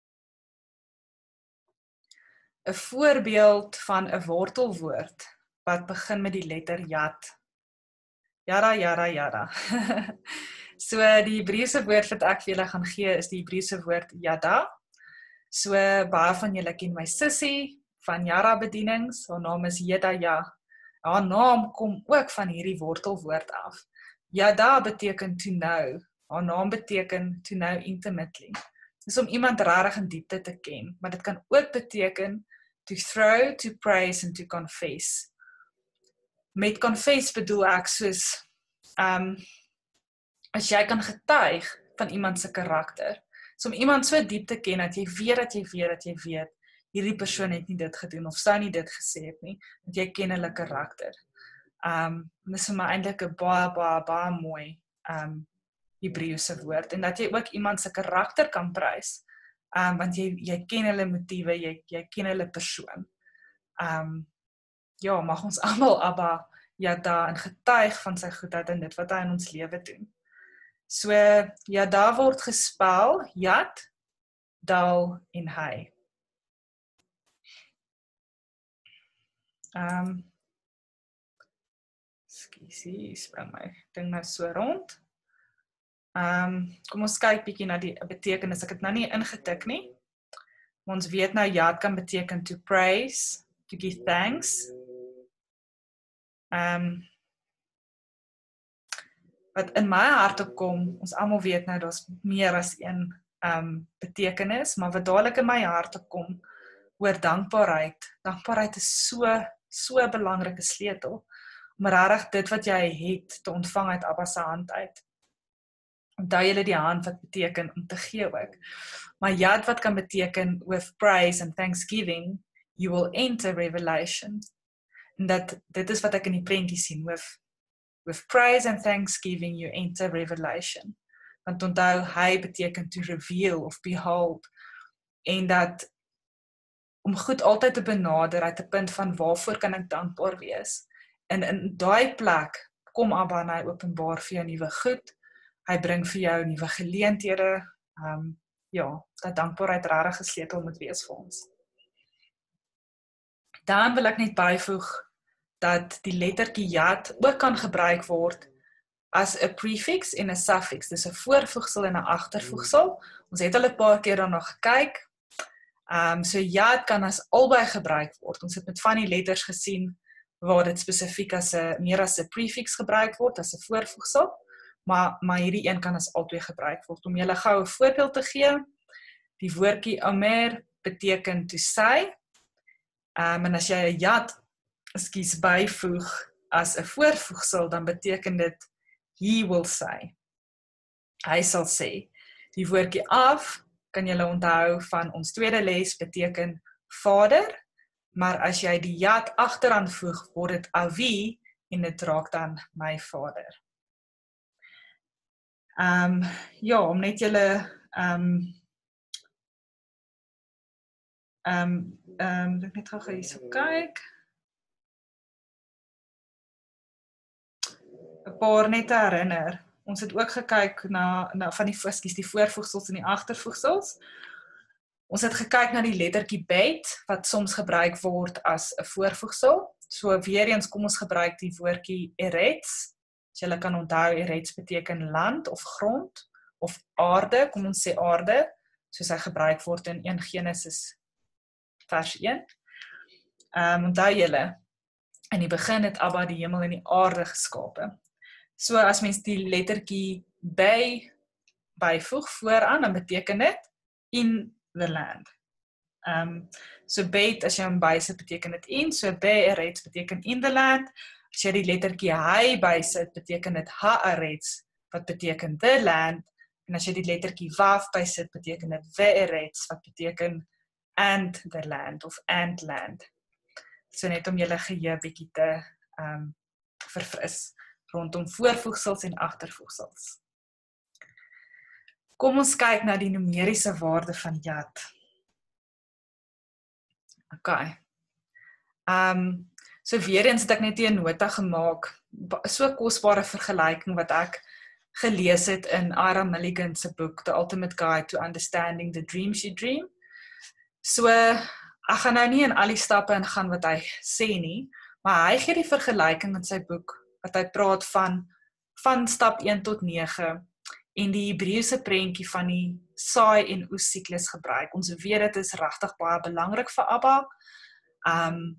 'n Voorbeeld van 'n wortelwoord wat begin met die letter Jat. Jara, jara, jara. So die Hebreëse woord wat ek vir julle gaan gee is die Hebreëse woord Yada. So baie van julle ken my sussie van Yara bedienings, haar naam is Yedaya. Haar naam kom ook van hierdie wortelwoord af. Yada beteken to know. Haar naam beteken to know intimately. Dis om iemand regtig in diepte te ken, maar dit kan ook beteken to throw, to praise and to confess. Met confess bedoel ek soos um, as jy kan getuig van iemand se karakter. So om iemand so diep te ken dat jy weet dat jy weet dat jy weet hierdie persoon het nie dit gedoen of sou nie dit gesê het nie, want jy ken hulle karakter. Um, dit is vir my eintlik 'n baie baie baie mooi um, Hebreëse woord en dat jy ook iemand se karakter kan prys, um, want jy jy ken hulle motiewe, jy jy ken hulle persoon. Um, ja, mag ons almal Abba Yada en getuig van sy goedheid en dit wat hy in ons lewe doen. So Yada word gespel Yad, Dal en Hy. Um, Skiesie, spring my ding nou so rond. Um, kom ons kyk bietjie na die betekenis. Ek het nou nie ingetik nie. Ons weet nou Yad kan beteken to praise, to give thanks. Um, wat in my hart opkom, ons almal weet nou daar's meer as een um, betekenis, maar wat dadelik in my hart opkom oor dankbaarheid. Dankbaarheid is so so 'n belangrike sleutel om regtig dit wat jy het te ontvang uit Abba se hand uit. Onthou julle die hand wat beteken om te gee ook. Maar Yad wat kan beteken with praise and thanksgiving, you will enter revelation. En dat dit is wat ek in die prentjie sien, with with praise and thanksgiving you enter revelation. Want onthou hy beteken to reveal of behold, en dat om goed altyd te benader uit 'n punt van waarvoor kan ek dankbaar wees. En in daai plek kom Abba en hy openbaar vir jou nuwe goed. Hy bring vir jou nuwe geleenthede. Um, ja, dat dankbaarheid regtig 'n sleutel moet wees vir ons. Dan wil ek net byvoeg dat die lettertjie Yad ook kan gebruik word as 'n prefix en 'n suffix. Dis 'n voorvoegsel en 'n agtervoegsel. Ons het al 'n paar keer daarna gekyk. Um, so Yad kan as albei gebruik word. Ons het met van die letters gesien waar dit spesifiek as 'n meer as 'n prefix gebruik word, as 'n voorvoegsel, maar maar hierdie een kan as albei gebruik word. Om julle gou 'n voorbeeld te gee, die woordjie Omer beteken to say. Um, en as jy 'n Yad ekskuus byvoeg as 'n voorvoegsel, dan beteken dit he will say. Hy sal sê. Die woordjie af kan julle onthou van ons tweede les beteken vader, maar as jy die Yad agteraan voeg, word dit Avi en dit raak dan my vader. Um, ja, om net julle um, um, um, ek net gou hierso kyk. 'n Paar net te herinner. Ons het ook gekyk na, na van die ekskuus, die voorvoegsels en die agtervoegsels. Ons het gekyk na die lettertjie bet wat soms gebruik word as 'n voorvoegsel. So weer eens kom ons gebruik die woordjie eretz. As julle kan onthou, eretz beteken land of grond of aarde, kom ons sê aarde, soos hy gebruik word in een Genesis vers een. Um, onthou julle, in die begin het Abba die hemel en die aarde geskape. So as mens die lettertjie by byvoeg vooraan, dan beteken dit in the land. Um, so bet as jy hom bysit beteken dit in, so Be'eretz beteken in the land. As jy die lettertjie hy bysit beteken dit Haaretz wat beteken the land. En as jy die lettertjie Waf bysit beteken dit Ve'eretz wat beteken and the land of and land. So net om julle geheue bietjie te um, verfris rondom voorvoegsels en agtervoegsels. Kom ons kyk na die numeriese waarde van Yad. OK. Um, so weer eens het ek net 'n nota gemaak, so kosbare vergelyking wat ek gelees het in Ira Milligan se boek The Ultimate Guide to Understanding the Dreams You Dream. So ek gaan nou nie in al die stappe ingaan wat hy sê nie, maar hy gee die vergelyking in sy boek wat hy praat van van stap een tot nege en die Hebreëse prentjie van die saai en oes siklus gebruik. Ons weet dit is regtig baie belangrik vir Abba. Um,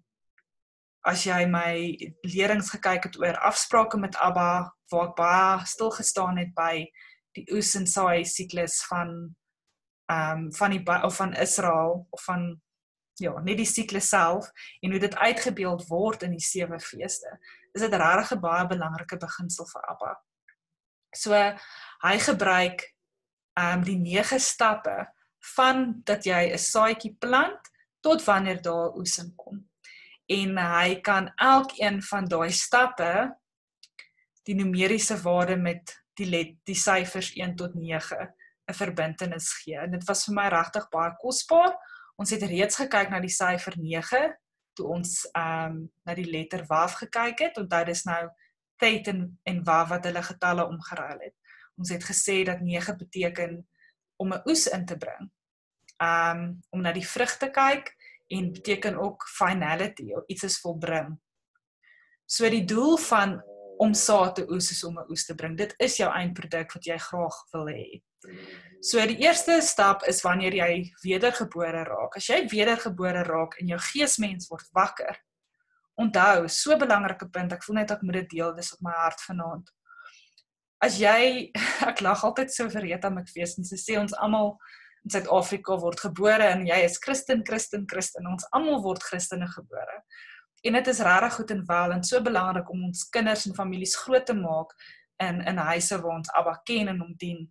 as jy my lerings gekyk het oor afsprake met Abba, waar ek baie stil gestaan het by die oes en saai siklus van um, van die of van Israel of van ja, net die siklus self en hoe dit uitgebeeld word in die sewe feeste. Is dit regtig 'n baie belangrike beginsel vir Abba. So hy gebruik um, die nege stappe van dat jy 'n saadjie plant tot wanneer daar oes in kom. En hy kan elkeen van daai stappe die numeriese waarde met die let, die syfers een tot nege 'n verbintenis gee. En dit was vir my regtig baie kosbaar. Ons het reeds gekyk na die syfer nege toe ons um, na die letter Waf gekyk het. Onthou dis nou Tet en, en Waf wat hulle getalle omgeruil het. Ons het gesê dat nege beteken om 'n oes in te bring. Um, om na die vrug te kyk en beteken ook finality, iets is volbring. So die doel van om saad te oes is om 'n oes te bring. Dit is jou eindproduk wat jy graag wil hê. So die eerste stap is wanneer jy wedergebore raak. As jy wedergebore raak en jou geesmens word wakker, onthou, so belangrike punt, ek voel net ek moet dit deel, dis op my hart vanaand. As jy, ek lag altyd so vir Rita McPherson, sy sê ons almal in Suid-Afrika word gebore en jy is Christen, Christen, Christen, ons almal word Christene gebore. En dit is regtig goed en wel en so belangrik om ons kinders en families groot te maak in, in huise waar ons Abba ken en hom dien.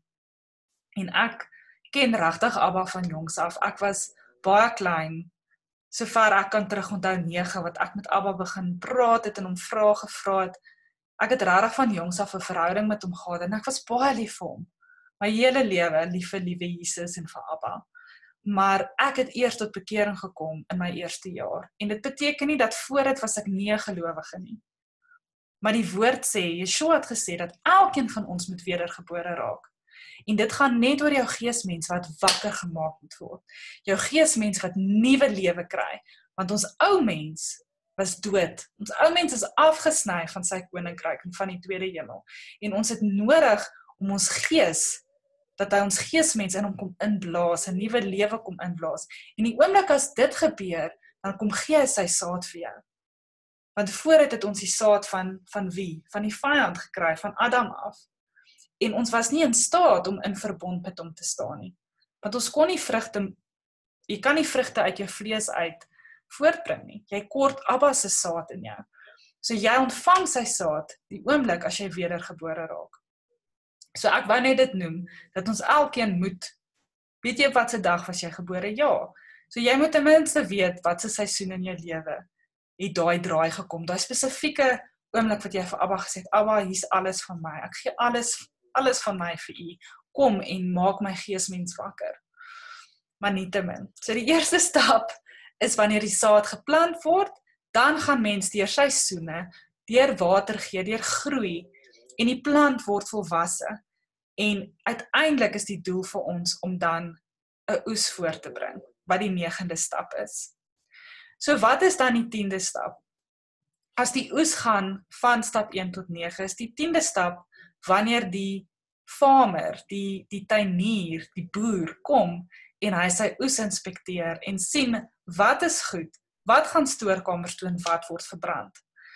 En ek ken regtig Abba van jongs af. Ek was baie klein, sover ek kan terug onthou nege, wat ek met Abba begin praat het en hom vrae gevra het. Ek het regtig van jongs af 'n verhouding met hom gehad en ek was baie lief vir hom. My hele lewe lief vir liewe Jesus en vir Abba. Maar ek het eers tot bekering gekom in my eerste jaar. En dit beteken nie dat voor dit was ek nie 'n gelowige nie. Maar die woord sê, Yeshua het gesê dat elkeen van ons moet wedergebore raak. En dit gaan net oor jou geesmens wat wakker gemaak moet word. Jou geesmens wat nuwe lewe kry. Want ons ou mens was dood. Ons ou mens is afgesny van sy koninkryk en van die tweede hemel. En ons het nodig om ons gees, dat hy ons geesmens in hom kom inblaas, 'n nuwe lewe kom inblaas. En die oomblik as dit gebeur, dan kom gee hy sy saad vir jou. Want vooruit het ons die saad van, van wie? Van die vyand gekry, van Adam af. En ons was nie in staat om in verbond met hom te staan nie. Want ons kon nie vrugte, jy kan nie vrugte uit jou vlees uit voortbring nie. Jy kort Abba se saad in jou. So jy ontvang sy saad die oomblik as jy wedergebore raak. So ek wou net dit noem, dat ons elkeen moet, weet jy wat se dag was jy gebore? Ja. So jy moet ten minste weet wat se seisoen in jou lewe het daai draai gekom. Daai spesifieke oomblik wat jy vir Abba gesê het, Abba, hier's alles van my. Ek gee alles alles van my vir u. Kom en maak my geesmens wakker. Maar nietemin. So die eerste stap is wanneer die saad geplant word, dan gaan mens deur seisoene, deur water gee, deur groei en die plant word volwasse. En uiteindelik is die doel vir ons om dan 'n oes voor te bring, wat die negende stap is. So wat is dan die tiende stap? As die oes gaan van stap een tot nege, is die tiende stap wanneer die farmer, die, die tuinier, die boer kom en hy sy oes inspekteer en sien wat is goed, wat gaan stoorkamers toe en wat word verbrand.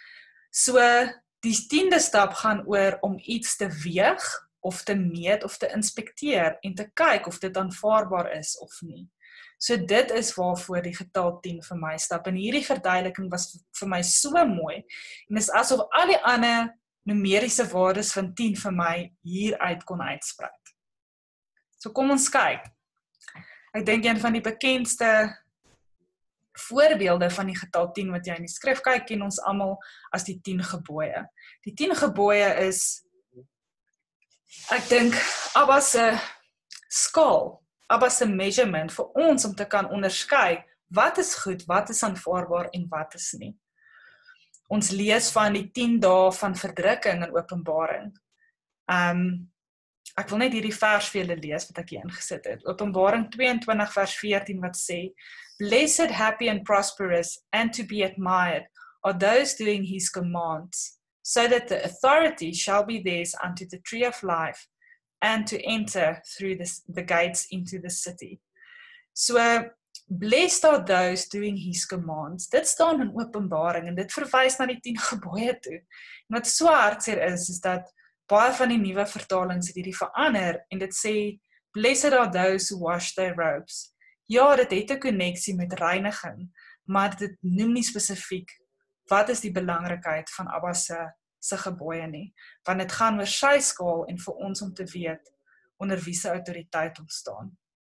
So die tiende stap gaan oor om iets te weeg of te meet of te inspekteer en te kyk of dit aanvaarbaar is of nie. So dit is waarvoor die getal tien vir my stap. En hierdie verduideliking was vir my so mooi. En dis asof al die ander numeriese waardes van tien vir my hieruit kon uitspreek. So kom ons kyk. Ek dink een van die bekendste voorbeelde van die getal tien wat jy in die skrif kyk, ken ons almal as die tien gebooie. Die tien gebooie is, ek dink, Abba se skaal, Abba se measurement vir ons om te kan onderskei wat is goed, wat is aanvaarbaar en wat is nie. Ons lees van die tien dae van verdrukking in Openbaring. Um, ek wil net hierdie vers vir julle lees wat ek hier ingesit het. Openbaring tweeëntwintig vers veertien wat sê, Blessed, happy and prosperous and to be admired are those doing his commands, so that the authority shall be theirs unto the tree of life and to enter through the, the gates into the city. So, blessed are those doing his commands. Dit staan in Openbaring en dit verwys na die tien gebooie toe. En wat so hartseer is, is dat baie van die nuwe vertalings het hierdie verander en dit sê, blessed are those who wash their robes. Ja, dit het 'n koneksie met reiniging, maar dit noem nie spesifiek wat is die belangrikheid van Abba se se gebooie nie, want dit gaan oor sy skaal en vir ons om te weet onder wie se autoriteit ons staan.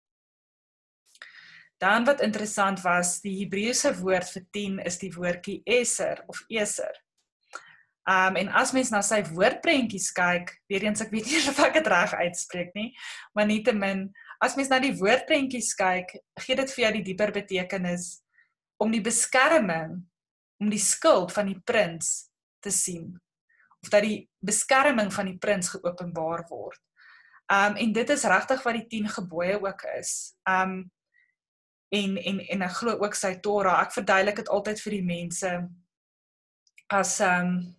Dan wat interessant was, die Hebreëse woord vir tien is die woordjie eser of eser. Um, en as mens na sy woordprentjies kyk, weer eens ek weet nie of ek dit reg uitspreek nie, maar nietemin, as mens na die woordprentjies kyk, gee dit vir jou die dieper betekenis om die beskerming, om die skuld van die prins te sien, of dat die beskerming van die prins geopenbaar word. Um, en dit is regtig wat die tien gebooie ook is. Um, en, en, en ek glo ook sy Torah, ek verduidelik dit altyd vir die mense, as um,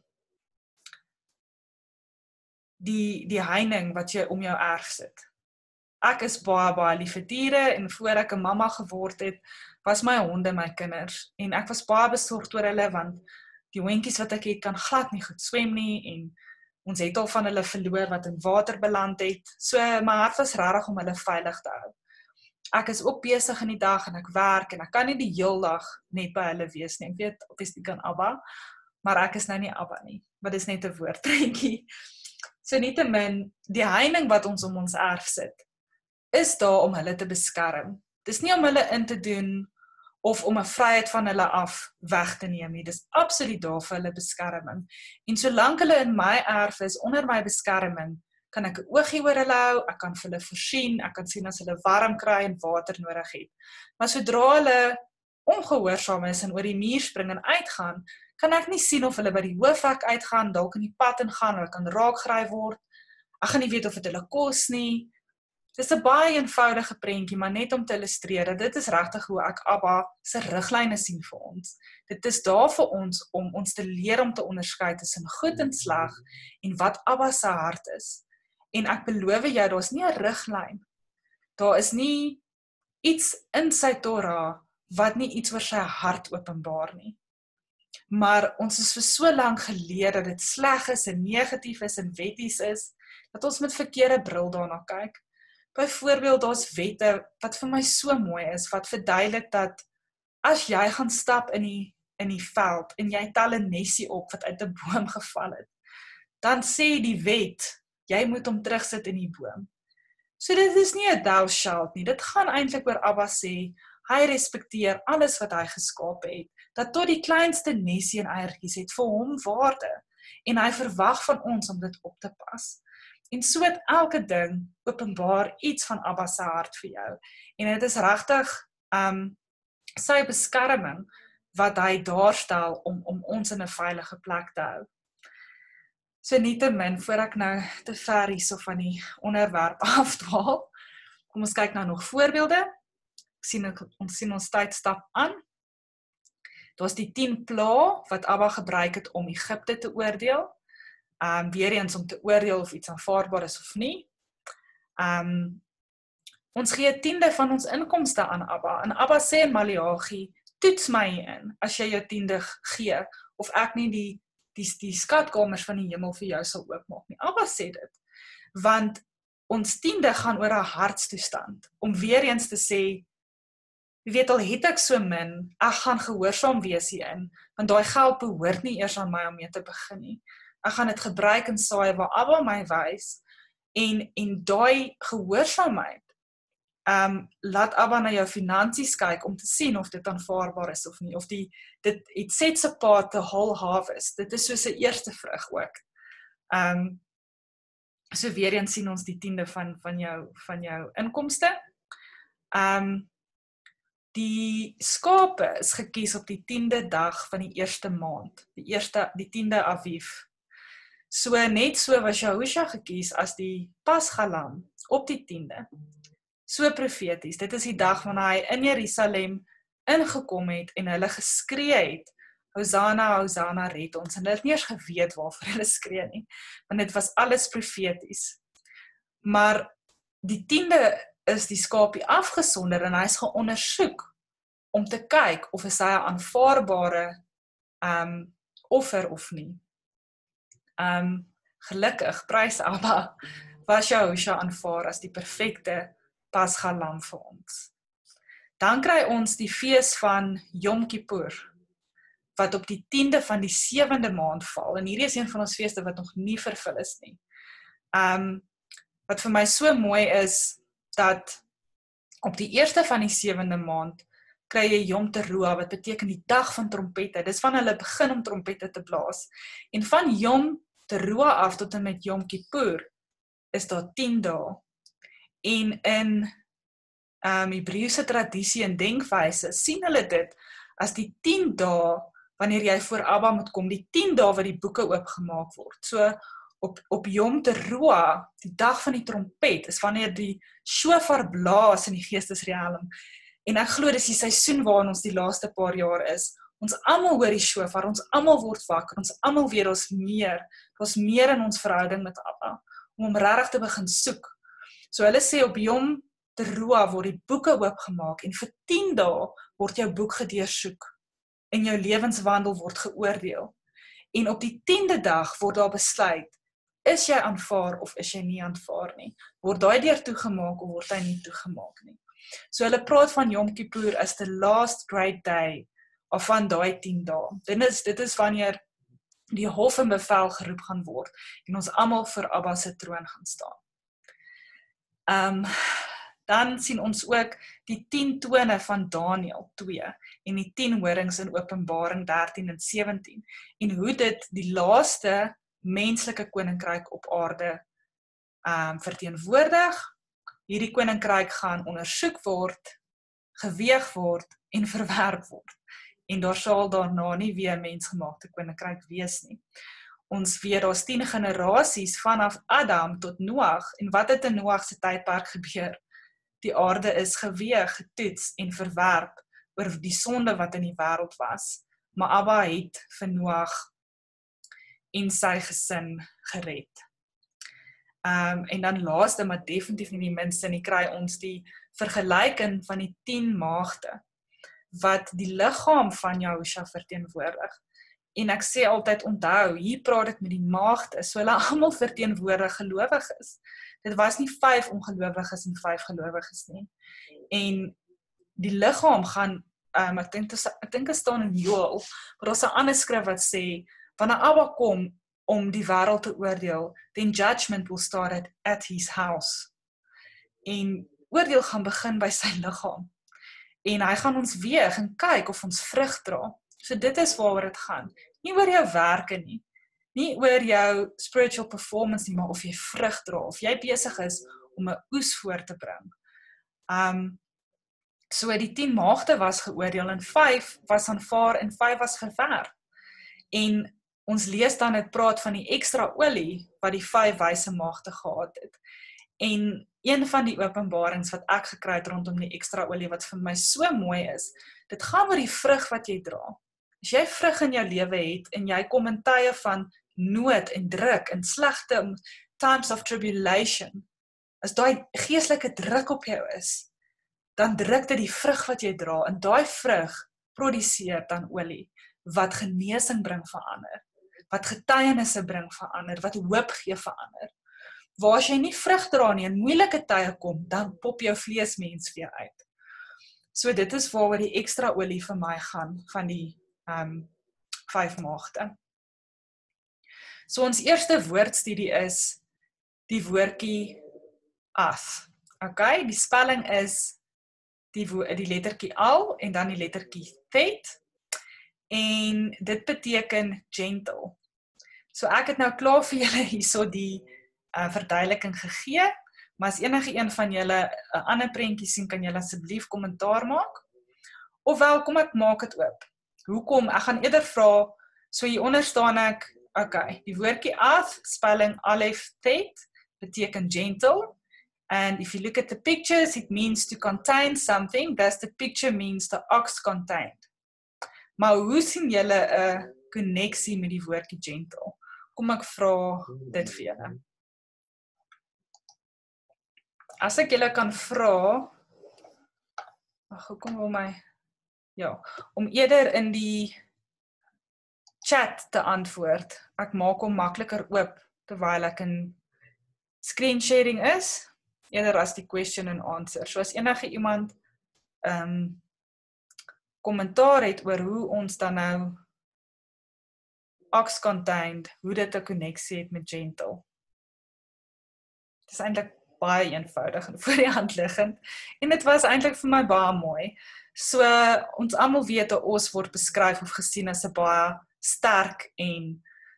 die, die heining wat jy om jou erf sit. Ek is baie, baie lief vir diere, en voor ek 'n mamma geword het, was my honde my kinders, en ek was baie besorgd oor hulle, want die hondjies wat ek het, kan glad nie goed swem nie, en ons het al van hulle verloor wat in water beland het, so my hart was regtig om hulle veilig te hou. Ek is ook besig in die dag, en ek werk, en ek kan nie die heel dag net by hulle wees nie, ek weet, obviously kan Abba, maar ek is nou nie Abba nie, maar dis net 'n woordprentjie. So nietemin, die heining wat ons om ons erf sit, is daar om hulle te beskerm. Dis nie om hulle in te doen, of om 'n vryheid van hulle af weg te neem nie. Dis absoluut daar vir hulle beskerming. En solank hulle in my erf is, onder my beskerming, kan ek 'n oogie oor hulle hou, ek kan vir hulle voorsien, ek kan sien as hulle warm kry en water nodig het. Maar sodra hulle ongehoorsaam is en oor die muur spring en uitgaan, kan ek nie sien of hulle by die hoofhek uitgaan, dalk in die pad ingaan, hulle kan raakgry word. Ek gaan nie weet of dit hulle kos nie. Dis 'n baie eenvoudige prentjie, maar net om te illustreer dat dit is regtig hoe ek Abba se riglyne sien vir ons. Dit is daar vir ons om ons te leer om te onderskei tussen goed en sleg en wat Abba se hart is. En ek beloof jou, daar's nie 'n riglyn. Daar is nie iets in sy Torah wat nie iets oor sy hart openbaar nie. Maar ons is vir so lank geleer dat dit sleg is en negatief is en wetties is, dat ons met verkeerde bril daarna kyk. Byvoorbeeld, daar's wette wat vir my so mooi is, wat verduidelik dat as jy gaan stap in die, in die veld en jy tel 'n nesie op wat uit 'n boom geval het, dan sê die wet, jy moet hom terugsit in die boom. So dit is nie 'n thou shalt nie, dit gaan eintlik oor Abba sê, hy respekteer alles wat hy geskaap het, dat tot die kleinste nesie en eiertjies het vir hom waarde, en hy verwag van ons om dit op te pas. En so het elke ding openbaar iets van Abba se hart vir jou. En dit is regtig um, sy beskerming wat hy daarstel om, om ons in 'n veilige plek te hou. So nietemin, voor ek nou te ver hierso van die onderwerp afdwaal, kom ons kyk nou nog voorbeelde. Ek sien, ons sien ons tyd stap aan. Daar's die tien pla wat Abba gebruik het om Egipte te oordeel. Um, weer eens om te oordeel of iets aanvaarbaar is of nie. Um, ons gee 'n tiende van ons inkomste aan Abba. En Abba sê in Maleagi, toets my hierin, as jy jou tiende gee, of ek nie die, die, die skatkamers van die hemel vir jou sal oopmaak nie. Abba sê dit, want ons tiende gaan oor 'n hartstoestand, om weer eens te sê, Jy weet al het ek so min, ek gaan gehoorsaam wees hierin, want daai geld behoort nie eers aan my om mee te begin nie. Ek gaan dit gebruik en saai waar Abba my wys, en, en daai gehoorsaamheid, um, laat Abba na jou finansies kyk om te sien of dit aanvaarbaar is of nie, of die, dit, it sets apart the whole harvest, dit is soos 'n eerste vrug ook. Um, so weer eens sien ons die tiende van, van jou, van jou inkomste. Um, Die skape is gekies op die tiende dag van die eerste maand, die eerste, die tiende Aviv. So net so was Jahusha gekies as die Pasgalam op die tiende. So profeties, dit is die dag wanneer hy in Jerusalem ingekom het en hulle geskree het, Hosanna, Hosanna, red ons. En hulle het nie eens geweet waarvoor hulle skree nie, want dit was alles profeties. Maar die tiende is die skapie afgesonder en hy is geondersoek om te kyk of is hy 'n aanvaarbare um, offer of nie. Um, gelukkig, prys Abba, was Jahusha aanvaar as die perfekte pasgalam vir ons. Dan kry ons die fees van Yom Kippur, wat op die tiende van die sewende maand val, en hierdie is een van ons feeste wat nog nie vervul is nie. Um, wat vir my so mooi is, dat op die eerste van die sewende maand kry jy Yom Teruah, wat beteken die dag van trompette. Dis van hulle begin om trompette te blaas. En van Yom Teruah af tot en met Yom Kippur is daar tien dae. En in um, Hebreëse tradisie en denkwyse sien hulle dit as die tien dae wanneer jy voor Abba moet kom, die tien dae wat die boeke oopgemaak word. So Op, op Yom Teruah, die dag van die trompet, is wanneer die shofar blaas in die geestesrealm. En ek glo dis die seisoen waarin ons die laaste paar jaar is. Ons almal hoor die shofar, ons almal word wakker, ons almal weet ons meer, ons meer in ons verhouding met Abba, om hom regtig te begin soek. So hulle sê op Yom Teruah word die boeke oopgemaak, en vir tien dae word jou boek gedeursoek, en jou lewenswandel word geoordeel. En op die tiende dag word daar besluit, is jy aanvaar of is jy nie aanvaar nie? Word daai deur toegemaak of word hy nie toegemaak nie? So hulle praat van Yom Kippur as the last great day of van daai tien dae. Dit is, dit is wanneer die hof en bevel geroep gaan word en ons almal voor Abba se troon gaan staan. Um, dan sien ons ook die tien tone van Daniël twee en die tien horings in Openbaring dertien en sewentien en hoe dit die laaste menslike koninkryk op aarde um, verteenwoordig. Hierdie koninkryk gaan ondersoek word, geweeg word en verwerp word. En daar sal daarna nie weer 'n mensgemaakte koninkryk wees nie. Ons weet daar's tien generasies vanaf Adam tot Noag, en wat het in Noag se tydperk gebeur? Die aarde is geweeg, getoets en verwerp oor die sonde wat in die wêreld was. Maar Abba het vir Noag en sy gesin gered. Um, en dan laaste, maar definitief nie die minste nie, kry ons die vergelyking van die tien maagde, wat die liggaam van Jahusha verteenwoordig. En ek sê altyd, onthou, hier praat ek met die maagde, so hulle almal verteenwoordig gelowiges. Dit was nie vyf ongelowiges en vyf gelowiges nie. En die liggaam gaan, um, ek dink ek dink dit staan in Joel, maar daar's 'n ander skrif wat sê, wanneer Abba kom om die wêreld te oordeel, then judgment will start at, at his house. En oordeel gaan begin by sy liggaam. En hy gaan ons weeg en kyk of ons vrug dra. So dit is waaroor dit gaan. Nie oor jou werke nie. Nie oor jou spiritual performance nie, maar of jy vrug dra, of jy besig is om 'n oes voor te bring. Um, so die tien maagde was geoordeel, en vyf was aanvaar en vyf was verwerp. En ons lees dan, het praat van die ekstra olie wat die vyf wyse maagde gehad het. En een van die openbarings wat ek gekry het rondom die ekstra olie, wat vir my so mooi is, dit gaan oor die vrug wat jy dra. As jy vrug in jou lewe het, en jy kom in tye van nood en druk, en slegte times of tribulation, as daai geestelike druk op jou is, dan druk dit die vrug wat jy dra, en daai vrug produseer dan olie, wat genesing bring vir ander, wat getuienisse bring vir ander, wat hoop gee vir ander. Waar as jy nie vrug dra nie, en moeilike tye kom, dan pop jou vleesmens weer uit. So dit is waaroor die ekstra olie vir my gaan, van die um, vyf maagde. So ons eerste woordstudie is die woordjie as. Okay, die spelling is die, die lettertjie al en dan die lettertjie thet. En dit beteken gentle. So ek het nou klaar vir julle hierso die uh, verduideliking gegee, maar as enige een van julle 'n uh, ander prentjie sien, kan julle asseblief kommentaar maak. Ofwel, kom ek maak dit oop. Hoekom? Ek gaan eerder vra, so hieronder staan ek, okay, die woordjie as, spelling alef thet, beteken gentle. And if you look at the pictures, it means to contain something. Thus the picture means the ox contained. Maar hoe sien julle 'n koneksie met die woordjie gentle? Kom ek vra dit vir julle. As ek julle kan vra, ag, hoekom wil my, ja, om eerder in die chat te antwoord. Ek maak hom makliker oop, terwyl ek in screen sharing is, eerder as die question and answer. So as enige iemand um, kommentaar het oor hoe ons dan nou ox contained, hoe dit 'n koneksie het met gentle. Dit is eintlik baie eenvoudig en voor die hand liggend, en dit was eintlik vir my baie mooi. So ons almal weet 'n os word beskryf of gesien as 'n baie sterk en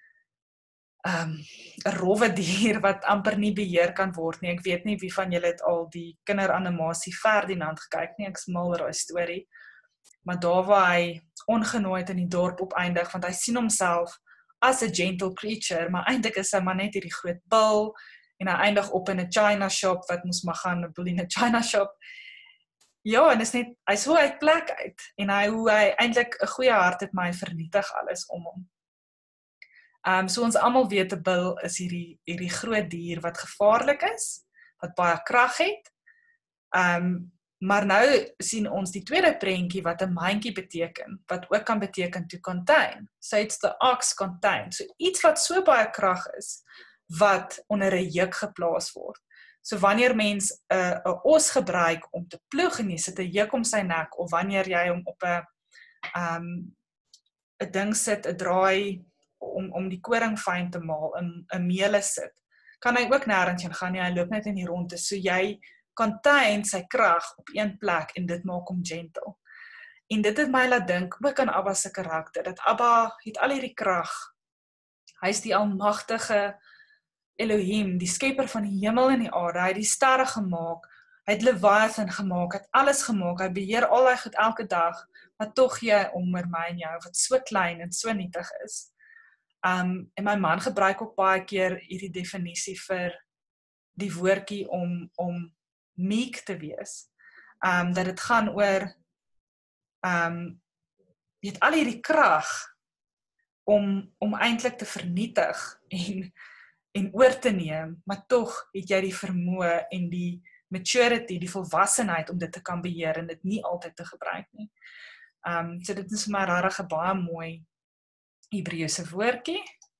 um, 'n rowwe dier wat amper nie beheer kan word nie. Ek weet nie wie van julle het al die kinderanimasie Ferdinand gekyk nie, ek is mal oor daai storie. Maar daar waar hy ongenooid in die dorp opeindig, want hy sien homself as 'n gentle creature, maar eintlik is hy maar net hierdie groot bil, en hy eindig op in 'n China shop, wat moes maar gaan, 'n bil in 'n China shop. Ja, en is net, hy so uit plek uit, en hy, hoe hy eintlik 'n goeie hart het, maar hy vernietig alles om hom. Um, so ons almal weet 'n bil is hierdie, hierdie groot dier wat gevaarlik is, wat baie krag het. Um, maar nou sien ons die tweede prentjie wat 'n mandjie beteken, wat ook kan beteken to contain. So it's the ox contained. So iets wat so baie krag is, wat onder 'n juk geplaas word. So wanneer mens 'n uh, 'n os gebruik om te ploeg en jy sit 'n juk om sy nek, of wanneer jy hom op 'n um, 'n ding sit, 'n draai om om die koring fyn te maal, 'n 'n meule sit, kan hy ook nêrens heen gaan nie, hy loop net in die ronde. So jy contain sy krag op een plek en dit maak hom gentle. En dit het my laat dink ook aan Abba se karakter, dat Abba het al hierdie krag. Hy is die almagtige Elohim, die skepper van die hemel en die aarde. Hy het die sterre gemaak, hy het Leviathan gemaak, hy het alles gemaak, hy beheer al hy goed elke dag, maar tog jy om oor my en jou, wat so klein en so nietig is. Um, en my man gebruik ook baie keer hierdie definisie vir die woordjie om, om meek te wees. Um, dat dit gaan oor, um, jy het al hierdie krag om, om eintlik te vernietig en, en oor te neem, maar tog het jy die vermoë en die maturity, die volwassenheid om dit te kan beheer en dit nie altyd te gebruik nie. Um, so dit is vir my regtig 'n baie mooi Hebreëse woordjie.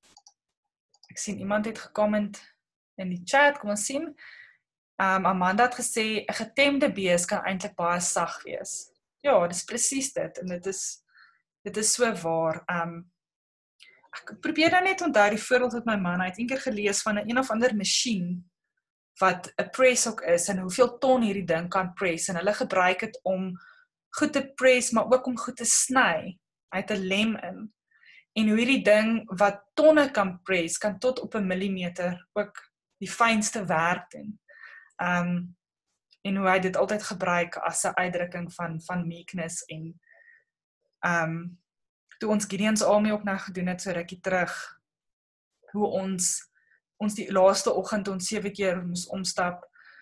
Ek sien iemand het gecomment in die chat, kom ons sien. Um, Amanda het gesê, 'n getemde bees kan eintlik baie sag wees. Ja, dis presies dit, en dit is, dit is so waar. Um, ek probeer nou net onthou die voorbeeld met my man, hy het eendag gelees van 'n een of ander masjien, wat 'n press ook is, en hoeveel ton hierdie ding kan press, en hulle gebruik dit om goed te press, maar ook om goed te sny. Hy het 'n lem in. En hoe hierdie ding wat tonne kan press, kan tot op 'n millimeter ook die fynste werk doen. Um, en hoe hy dit altyd gebruik as 'n uitdrukking van, van meekness, en um, toe ons Gideon's Army ook nou gedoen het, so rukkie terug, hoe ons, ons die laaste oggend ons sewe keer moes omstap,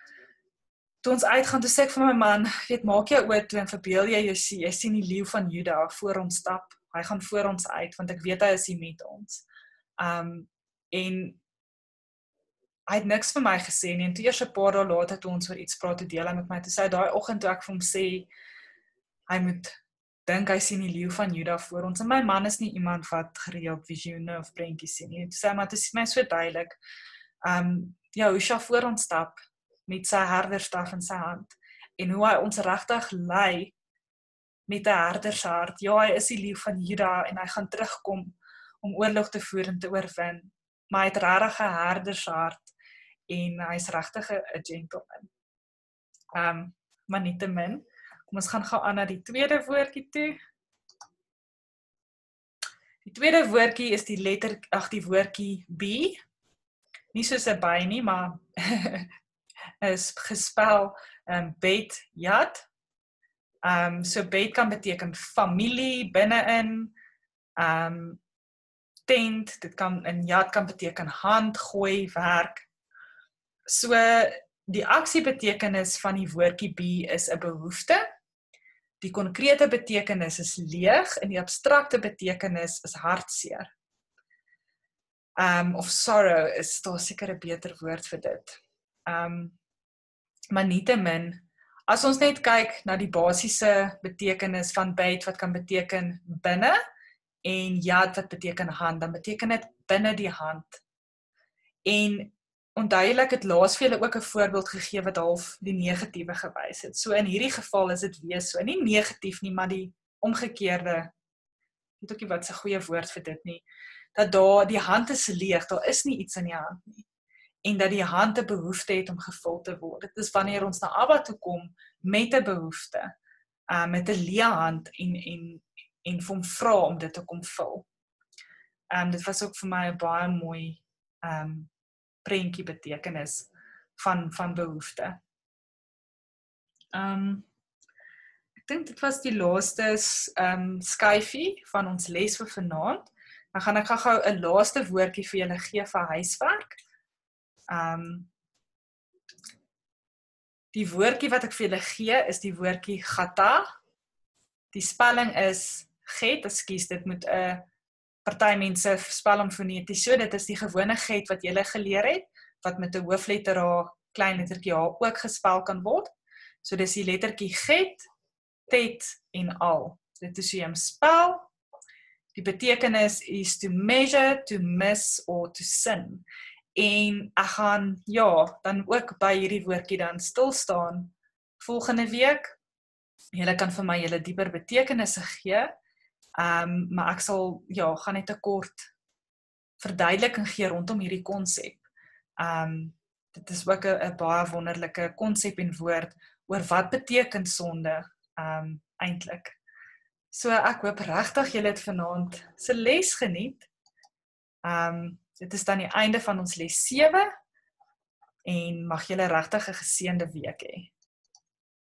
toe ons uitgaan, toe sê ek vir my man, weet, maak jy oë toe en verbeel jy jy sien, jy sien die leeu van Juda voor ons stap, hy gaan voor ons uit, want ek weet hy is hier met ons. Um, en hy het niks vir my gesê nie, en toe eers 'n paar dae later toe ons oor iets praat, toe deel hy met my, toe sê hy daai oggend toe ek vir hom sê, hy moet dink hy sien die leeu van Juda voor ons, en my man is nie iemand wat gereeld visioene of prentjies sien nie, toe sê hy, maar dit is my so duidelik, um, Jahusha voor ons stap, met sy herderstaf in sy hand, en hoe hy ons regtig lei, met 'n herdershart. Ja, hy is die leeu van Juda en hy gaan terugkom om oorlog te voer en te oorwin. Maar hy het regtig 'n herdershart en hy's regtig 'n gentleman. Um, maar nietemin, kom ons gaan gou aan na die tweede woordjie toe. Die tweede woordjie is die letter, ag die woordjie B. Nie soos 'n by nie, maar is gespel um, bet, yad. Um, so bet kan beteken familie, binne-in, um, tent, dit kan in yad kan beteken hand, gooi, werk. So die aksiebetekenis van die woordjie B is 'n behoefte. Die konkrete betekenis is leeg en die abstrakte betekenis is hartseer. Um, of sorrow is daar seker 'n beter woord vir dit. Um, maar nietemin, as ons net kyk na die basiese betekenis van bet wat kan beteken binne en yad wat beteken hand, dan beteken dit binne die hand. En onduidelik het laas vir julle ook 'n voorbeeld gegee wat half die negatiewe gewys het. So in hierdie geval is dit weer so, nie negatief nie, maar die omgekeerde, ek weet ook nie wat 'n goeie woord vir dit nie, dat daar die hand is leeg, daar is nie iets in die hand nie. En dat die hand 'n behoefte het om gevul te word. Dit is wanneer ons na Abba toe kom met 'n behoefte, uh, met 'n leë hand en en en vir hom vra om dit te kom vul. Um, dit was ook vir my 'n baie mooi um, prentjie betekenis van, van behoefte. Um, ek dink dit was die laaste um, skyfie van ons les vir vanaand. Dan gaan ek gou 'n laaste woordjie vir julle gee vir huiswerk. Um, die woordjie wat ek vir julle gee is die woordjie gata. Die spelling is get, ekskuus, dit moet 'n uh, party mense spel hom foneties so, dit is die gewone get wat julle geleer het, wat met 'n hoofletter H, klein lettertjie H ook gespel kan word. So dis die lettertjie get, tet en al. Dit is hoe jy hom spel. Die betekenis is to measure, to miss or to sin. En ek gaan, ja, dan ook by hierdie woordjie dan stil staan volgende week. Julle kan vir my julle dieper betekenisse gee, um, maar ek sal, ja, gaan net 'n kort verduideliking gee rondom hierdie konsep. Um, dit is ook 'n baie wonderlike konsep en woord oor wat beteken sonde um, eintlik. So ek hoop regtig julle het vanaand se les geniet. Um, dit is dan die einde van ons les sewe en mag julle regtig 'n geseënde week hê.